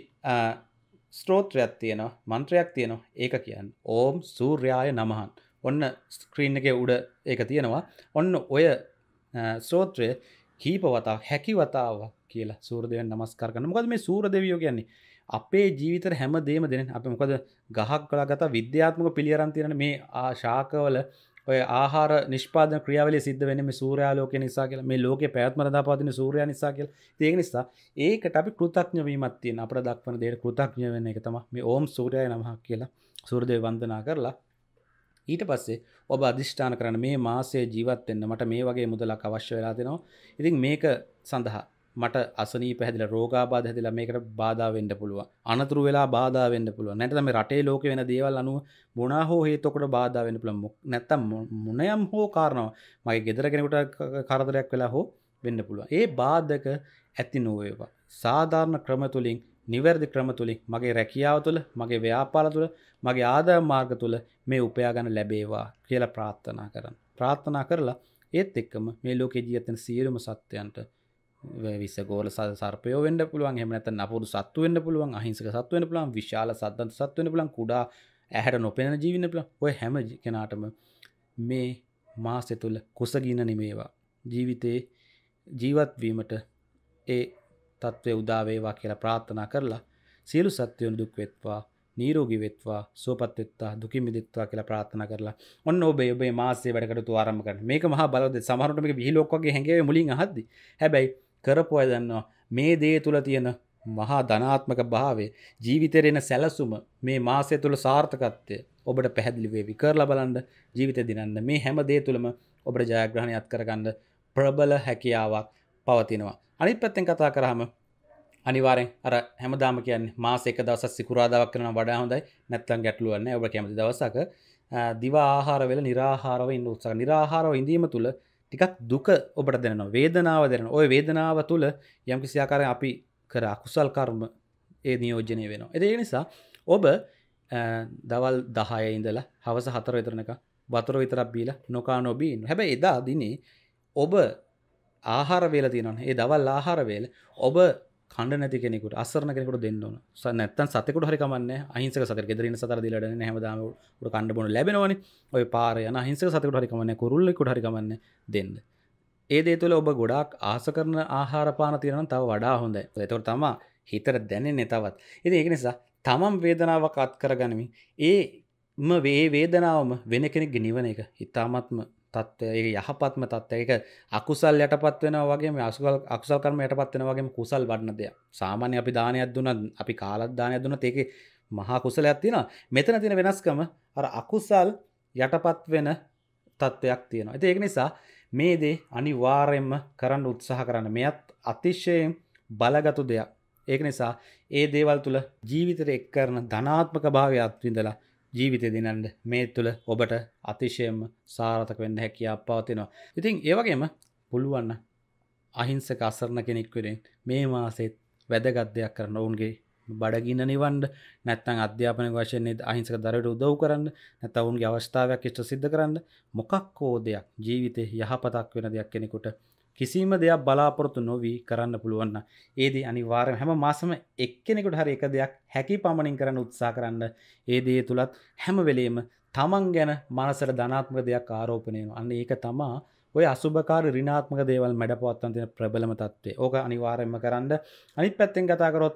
ස්තෝත්‍රයක් තියෙනවා මන්ත්‍රයක් තියෙනවා ඒක කියන්නේ ඕම් සූර්යාය නමහං ඔන්න ස්ක්‍රීන් එකේ උඩ ඒක තියෙනවා. ඔන්න ඔය ස්තෝත්‍රය කීප වතාවක් හැකි වතාවක් කියලා සූර්ය දෙවියන් නමස්කාර කරනවා. මොකද මේ සූර්ය දෙවියෝ කියන්නේ අපේ ජීවිතේ හැම දෙයක්ම දෙන්නේ. අපි මොකද ගහක් කළා ගත විද්‍යාත්මක පිළියරන් තියෙන මේ ශාකවල ඔය ආහාර නිෂ්පාදන ක්‍රියාවලිය සිද්ධ වෙන්නේ මේ සූර්යාලෝකය නිසා කියලා. මේ ලෝකේ පැවැත්ම රඳා පවතින සූර්යයා නිසා කියලා. ඒක නිසා ඒකට අපි කෘතඥ වීමක් තියෙන. අපට දක්වන දෙයට කෘතඥ වෙන එක තමයි මේ ඕම් සූර්යාය නමः කියලා සූර්ය දෙවියන් වන්දනා කරලා ඊට පස්සේ ඔබ අධිෂ්ඨාන කරන්න මේ මාසයේ ජීවත් වෙන්න මට මේ වගේ මුදලක් අවශ්‍ය වෙලා දෙනවා. ඉතින් මේක සඳහා මට අසනීප හැදිලා රෝගාබාධ හැදිලා මේකට බාධා වෙන්න පුළුවන්. අනතුරු වෙලා බාධා වෙන්න පුළුවන්. නැත්නම් මේ රටේ ලෝකේ වෙන දේවල් අනුව මොනවා හෝ හේතුවකට බාධා වෙන්න පුළුවන්. නැත්නම් මොනයම් හෝ කාරණාවක් මගේ ගෙදර කෙනෙකුට කරදරයක් වෙලා හෝ වෙන්න පුළුවන්. ඒ බාධක ඇති නොවේවා. සාධාරණ ක්‍රම තුලින් නිවැරදි ක්‍රම තුලින් මගේ රැකියාව තුළ මගේ ව්‍යාපාර තුළ මගේ ආදායම් මාර්ග තුළ මේ උපයා ගන්න ලැබේවා කියලා ප්‍රාර්ථනා කරලා ඒත් එක්කම මේ ලෝකේ ජීවත් වෙන සියලුම සත්වයන්ට විසගෝල සර්පයෝ වෙන්න පුළුවන් එහෙම නැත්නම් නපුරු සත්තු වෙන්න පුළුවන් අහිංසක සත්තු වෙන්න පුළුවන් විශාල සද්දන්ත සත්තු වෙන්න පුළුවන් කුඩා ඇහැට නොපෙනෙන ජීවි වෙන්න පුළුවන් ඔය හැම කෙනාටම මේ මාසෙ තුල කුසගින්න නිමේවා ජීවිතේ ජීවත් වීමට ඒ තත්ත්වය උදා වේවා කියලා ප්‍රාර්ථනා කරලා සියලු සත්වයන් දුක් වෙත්වා නිරෝගී වෙත්වා සුවපත් වෙත්වා දුකින් මිදෙත්වා කියලා ප්‍රාර්ථනා කරලා ඔන්න ඔබේ මාසයේ වැඩ කටයුතු ආරම්භ කරන්න. මේක මහා බලවත් සමහරවිට මේක විහිළුවක් වගේ හැංගෙවේ මුලින් අහද්දි. හැබැයි කරපු අය දන්නවා මේ දේ තුල තියෙන මහා ධනාත්මක භාවය ජීවිතේ එන සැලසුම මේ මාසය තුල සාර්ථකත්වය ඔබට පැහැදිලි වේවි. කරලා බලන්න ජීවිතේ දිනන්න මේ හැම දේ තුලම ඔබට ජයග්‍රහණයක් කරගන්න ප්‍රබල හැකියාවක් පවතිනවා. අනිත් පැත්තෙන් කතා කරාම අනිවාර්යෙන් අර හැමදාම කියන්නේ මාස එක දවසක් සිකුරාදාවක් කරනවා වඩා හොඳයි නැත්නම් ගැටලුවක් නැහැ. ඔබ කැමති දවසක දිවා ආහාර වෙල निराහාරව ඉන්න උත්සාහ. निराහාරව ඉඳීම තුල ටිකක් දුක ඔබට දැනෙනවා. වේදනාව දැනෙනවා. ওই වේදනාව තුල යම්කිසි ආකාරයෙන් අපි කර අකුසල් කර්ම ඒ නියෝජනය වෙනවා. ඒ නිසා ඔබ දවල් 10 ඉඳලා හවස 4 විතරනක වතුර විතරක් බීලා නොකා නොබී ඉන්න. හැබැයි එදා දිනේ ඔබ ආහාර වේල තියෙනවනේ. ඒ දවල් ආහාර වේල ඔබ කණ්ඩ නැති කෙනෙකුට අසරණ කෙනෙකුට දෙන්න ඕන. නැත්තම් සතෙකුට හරි කමන්නේ අහිංසක සතෙක්. ගෙදර ඉන්න සතර දීලා දෙන්නේ හැමදාම උඩ කණ්ඩ බොන ලැබෙනවනේ. ඔය පාරේ යන අහිංසක සතෙකුට හරි කමන්නේ කුරුල්ලෙකුට හරි කමන්නේ දෙන්න. ඒ දේ තුළ ඔබ ගොඩාක් ආස කරන ආහාර පාන තියෙනවා නම් තව වඩා හොඳයි. ඒතකොට තමයි හිතට දැනෙන්නේ තවත්. ඉතින් ඒක නිසා තමන් වේදනාවක් අත් කරගනිමින් ඒම වේදනාවම වෙන කෙනෙක්ගේ නිවන එක ඉතාමත්ම තත්ත්වය ඒක යහපත්ම තත්ත්වය. ඒක අකුසල් යටපත් වෙනවා වගේම අකුසල් කර්ම යටපත් වෙනවා වගේම කුසල් වඩන දෙයක්. සාමාන්‍ය අපි දානයක් දුන්නත් අපි කාලත් දානයක් දුන්නත් ඒකේ මහා කුසලයක් තියෙනවා. මෙතන තියෙන වෙනස්කම අර අකුසල් යටපත් වෙන තත්ත්වයක් තියෙනවා. ඉතින් ඒක නිසා මේ දේ අනිවාර්යයෙන්ම කරන්න උත්සාහ කරන්න. මෙයත් අතිශයින් බලගත් දෙයක්. ඒක නිසා ඒ දේවල් තුල ජීවිතේ එක් කරන ධනාත්මක භාවය අත්විඳලා ජීවිතේ දිනන්න මේ තුල ඔබට අතිශයින්ම සාර්ථක වෙන්න හැකියාවක් පවතිනවා. ඉතින් ඒ වගේම පුළුවන් අහිංසක අසරණ කෙනෙක් වෙමින් මේ මාසෙත් වැදගත් දෙයක් කරන්න ඔවුන්ගේ බඩගින්න නිවන්න නැත්නම් අධ්‍යාපනික වශයෙන් අහිංසක දරුවන්ට උදව් කරන්න නැත්නම් ඔවුන්ගේ අවස්ථාවක් ඉෂ්ට සිද්ධ කරන්න මොකක් හෝ දෙයක් ජීවිතේ යහපතක් වෙන දෙයක් කෙනෙකුට කිසිම දෙයක් බලාපොරොත්තු නොවි කරන්න පුළුවන් නම් ඒ දේ අනිවාර්යයෙන් හැම මාසෙම එක්කෙනෙකුට හරි එක දෙයක් හැකි පමණින් කරන්න උත්සාහ කරන්න. ඒ දේ තුලත් හැම වෙලෙම තමන් ගැන මනසට ධනාත්මක දෙයක් ආරෝපණය වෙනවා. අන්න ඒක තමයි ඔය අසුභකාරී ඍණාත්මක දේවල් මැඩපවත්තන තියෙන ප්‍රබලම தත්ත්වය. ඕක අනිවාර්යයෙන්ම කරන්න. අනිත් පැත්තෙන් කතා කරොත්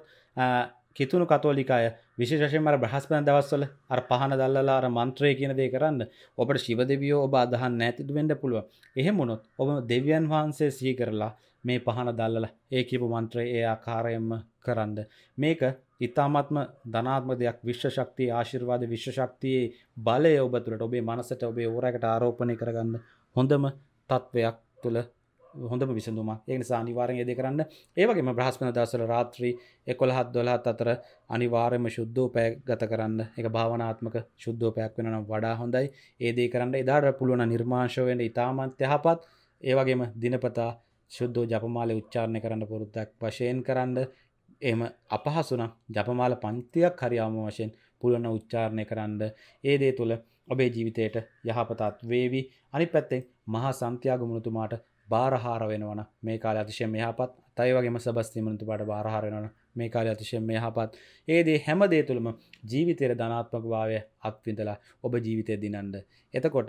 කිතුණු කතෝලික අය විශේෂ වශයෙන්ම අර බ්‍රහස්පති දවස්වල අර පහන දැල්ලලා අර මන්ත්‍රය කියන දේ කරන්න ඔබට ශිව දෙවියෝ ඔබ අදහන්නේ නැතිද වෙන්න පුළුවන්. එහෙම වුණොත් ඔබ දෙවියන් වහන්සේ සිහි කරලා මේ පහන දැල්ලලා ඒ කියපු මන්ත්‍රය ඒ ආකාරයෙන්ම කරන්න. මේක ඊ타ත්ම ධනාත්මක දෙයක්. විශ්ව ශක්තිය ආශිර්වාද විශ්ව ශක්තියේ බලය ඔබ තුළට ඔබේ මනසට ඔබේ ඕරයකට ආරෝපණය කරගන්න හොඳම තත්වයක් තුළ හොඳම විසඳුමක්. ඒ නිසා අනිවාර්යෙන් ඒ දේ කරන්න. ඒ වගේම බ්‍රහස්පති දවස්වල රාත්‍රී 11:12 අතර අනිවාර්යයෙන්ම ශුද්ධෝපය ගත කරන්න. ඒක භාවනාත්මක ශුද්ධෝපයක් වෙනවා නම් වඩා හොඳයි. ඒ දේ කරන්න. එදාට පුළුවන් නිර්මාංශ වෙන්න ඉතාමත් යහපත්. ඒ වගේම දිනපතා ශුද්ධෝ ජපමාලේ උච්චාරණය කරන්න පුරුද්දක් වශයෙන් කරන්න. එහෙම අපහසු නම් ජපමාල පන්තියක් හරි අවම වශයෙන් පුළුවන් උච්චාරණය කරන්න. ඒ දේ තුල ඔබේ ජීවිතයට යහපතක් වේවි. අනිත් පැත්තෙන් මහා සන්තියාග මුනිතුමාට බාරහාර වෙනවන මේ කාලේ අතිශය මෙහපත්. තයි වගේම සබස්ති මුනිතුමාට බාරහාර වෙනවන මේ කාලේ අතිශය මෙහපත්. ඒ දේ හැම දේ තුලම ජීවිතයේ ධනාත්මක භාවය අත්විඳලා ඔබ ජීවිතය දිනන්න. එතකොට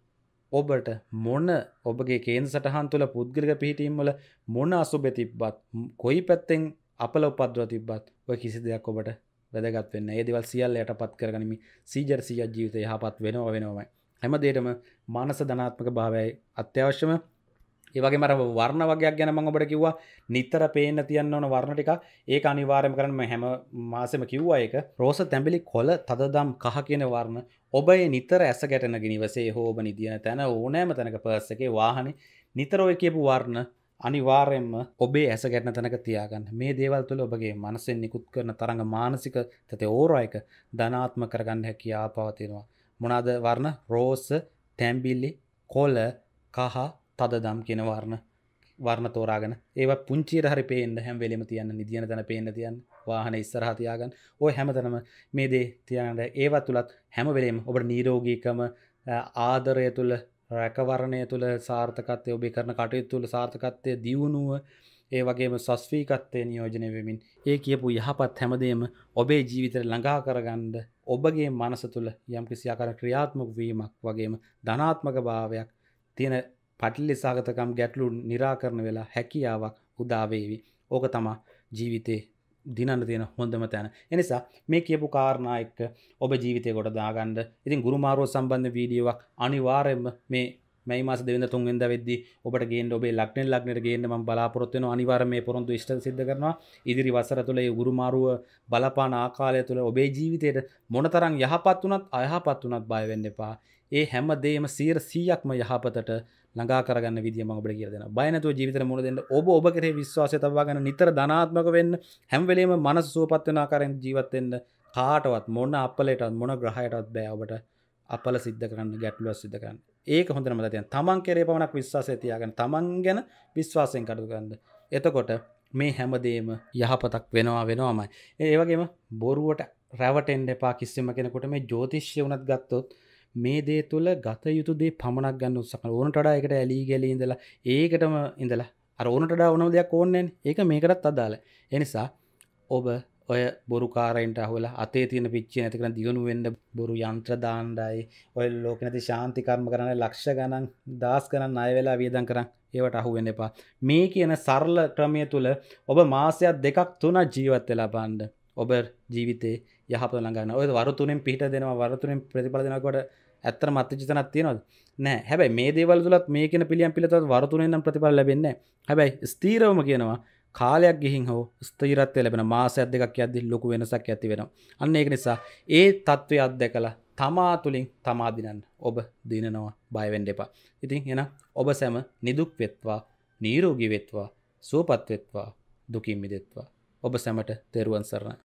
ඔබට මොන ඔබගේ කේන්ද්‍ර සටහන් තුළ පුද්ගලික පිහිටීම් වල මොන අසුබ තිබ්බත් කොයි පැත්තෙන් අපල උපද්‍රව තිබ්බත් ඔය කිසි දෙයක් ඔබට වැදගත් වෙන්නේ නැහැ. ඒ දේවල් සියල්ල යටපත් කරගනිමින් සීජර් ජීවිතය යහපත් වෙනවමයි. හැම දෙයකම මානස ධනාත්මක භාවයයි අත්‍යවශ්‍යම. ඒ වගේම අර වර්ණ වර්ගයක් ගැන මම ඔබට කිව්වා නිතර පේන්න තියන්න ඕන වර්ණ ටික. ඒක අනිවාර්යයෙන්ම කරන්න මම හැම මාසෙම කිව්වා ඒක. රෝස තැඹිලි කොළ තදදම් කහ කියන වර්ණ ඔබේ නිතර ඇස ගැටෙන ගිනිවසේ හෝ ඔබ නිදින තැන ඕනෑම තැනක පර්ස් එකේ වාහනේ නිතර ඔය කියපු වර්ණ අනිවාර්යයෙන්ම ඔබේ ඇස ගැටෙන තැනක තියාගන්න. මේ දේවල් තුළ ඔබගේ මනසෙන් නිකුත් කරන තරංග මානසික තතේ ඕරායක ධනාත්මක කරගන්න හැකියාව පවතිනවා. මොනවාද වර්ණ? රෝස, තැඹිලි, කොළ, කහ, තදදම් කියන වර්ණ වර්ණ තෝරාගෙන ඒවා පුංචියට හරි පේන්න හැම වෙලෙම තියන්න නිදියන තැන පේන්න තියන්න වාහන ඉස්සරහා තියාගන්න ඔය හැමතැනම මේ දේ තියන්න ඒවා තුලත් හැම වෙලෙම ඔබට නිරෝගීකම ආදරය තුල රැකවරණය තුල සාර්ථකත්වය ඔබේ කරන කටයුතු තුල සාර්ථකත්වය දියුණුව ඒ වගේම සස්වීකත්වය නියෝජනය වෙමින් ඒ කියපු යහපත් හැමදේම ඔබේ ජීවිතයට ළඟා කරගන්න ඔබගේ මනස තුල යම්කිසි ආකාර ක්‍රියාත්මක වීමක් වගේම ධනාත්මක භාවයක් තියෙන පටිලිසගතකම් ගැටලු निराකරණ වෙලා හැකියාවක් උදා වේවි. ඕක තමයි ජීවිතේ දිනන්න තියෙන හොඳම තැන. එනිසා මේ කියපු කාරණා එක්ක ඔබ ජීවිතේ කොට දාගන්න. ඉතින් ගුරු මාරුව සම්බන්ධ වීඩියෝවක් අනිවාර්යයෙන්ම මේ මැයි මාස 2 වෙනිදා 3 වෙනිදා වෙද්දී ඔබට ගේන්න ඔබේ ලග්නෙට ගේන්න මම බලාපොරොත්තු වෙනවා. අනිවාර්යයෙන් මේ පොරොන්දු ඉෂ්ට සිද්ධ කරනවා. ඉදිරි වසර තුළ මේ ගුරු මාරුව බලපාන ආකාරය තුළ ඔබේ ජීවිතේට මොනතරම් යහපත් වුණත් අයහපත් වුණත් බය වෙන්න එපා. ඒ හැම දෙයක්ම 100%ක්ම යහපතට ළඟා කරගන්න විදිය මම ඔබට කියලා දෙනවා. බය නැතුව ජීවිතේට මුණ දෙන්න ඔබ කෙරෙහි විශ්වාසය තබා ගන්න නිතර ධනාත්මක වෙන්න හැම වෙලෙම මනස සුවපත් වෙන ආකාරයෙන් ජීවත් වෙන්න කාටවත් මොන අපලයටවත් මොන ග්‍රහයටවත් බෑ ඔබට අපල සිද්ධ කරන්න ගැටලුවක් සිද්ධ කරන්න. ඒක හොඳට මතක තියාගන්න. තමන් කෙරේ පමණක් විශ්වාසය තියාගන්න. තමන් ගැන විශ්වාසයෙන් කටයුතු කරන්න. එතකොට මේ හැමදේම යහපතක් වෙනවාමයි. ඒ වගේම බොරුවට රැවටෙන්න එපා කිසිම කෙනෙකුට. මේ ජ්‍යොතිෂය උනත් ගත්තොත් මේ දේ තුල ගත යුතු දේ පමණක් ගන්න උත්සාහ කරනවා. ඕනට වඩා ඒකට ඇලී ගැලී ඉඳලා ඒකටම ඉඳලා අර ඕනට වඩා ඕනම දෙයක් ඕනේ නැන්නේ. ඒක මේකටත් අදාළයි. ඒ නිසා ඔබ ඔය බොරුකාරයින්ට අහුවෙලා අතේ තියෙන පිච්චිය නැති කරන් දියුණු වෙන්න බොරු යන්ත්‍ර දාන්නයි ඔය ලෝකෙ නැති ශාන්ති කර්ම කරන්න ලක්ෂ ගණන් දහස් ගණන් ණය වෙලා වියදම් කරන් ඒවට අහු වෙන්න එපා. මේ කියන සරල ක්‍රමය තුල ඔබ මාසයක් දෙකක් තුනක් ජීවත් වෙලා බලන්න. ඔබ ජීවිතේ යහපත ළඟ ගන්න. ඔය වරු තුනෙන් පිට දෙනවා වරු තුනෙන් ප්‍රතිඵල දෙනවා කොට ඇත්තටම අත්‍යචිතනක් තියනවද? නැහැ. හැබැයි මේ දේවල් තුලත් මේ කියන පිළියම් පිළිතත් වරු තුනෙන් නම් ප්‍රතිඵල ලැබෙන්නේ නැහැ. හැබැයි ස්ථීරවම කියනවා කාලයක් ගිහින් හෝ ස්ථිරත්වය ලැබෙන මාසයක් දෙකක් යද්දි ලොකු වෙනසක් ඇති වෙනවා. අන්න ඒක නිසා ඒ தત્ත්වය අත්දැකලා තමා තුලින් තමා දිනන්න. ඔබ දිනනවා බය වෙන්න එපා. ඉතින් එහෙනම් ඔබ සැම නිදුක් වෙත්වා, නිරෝගී වෙත්වා, සුවපත් වෙත්වා, දුකින් මිදෙත්වා. ඔබ සැමට තෙරුවන් සරණයි.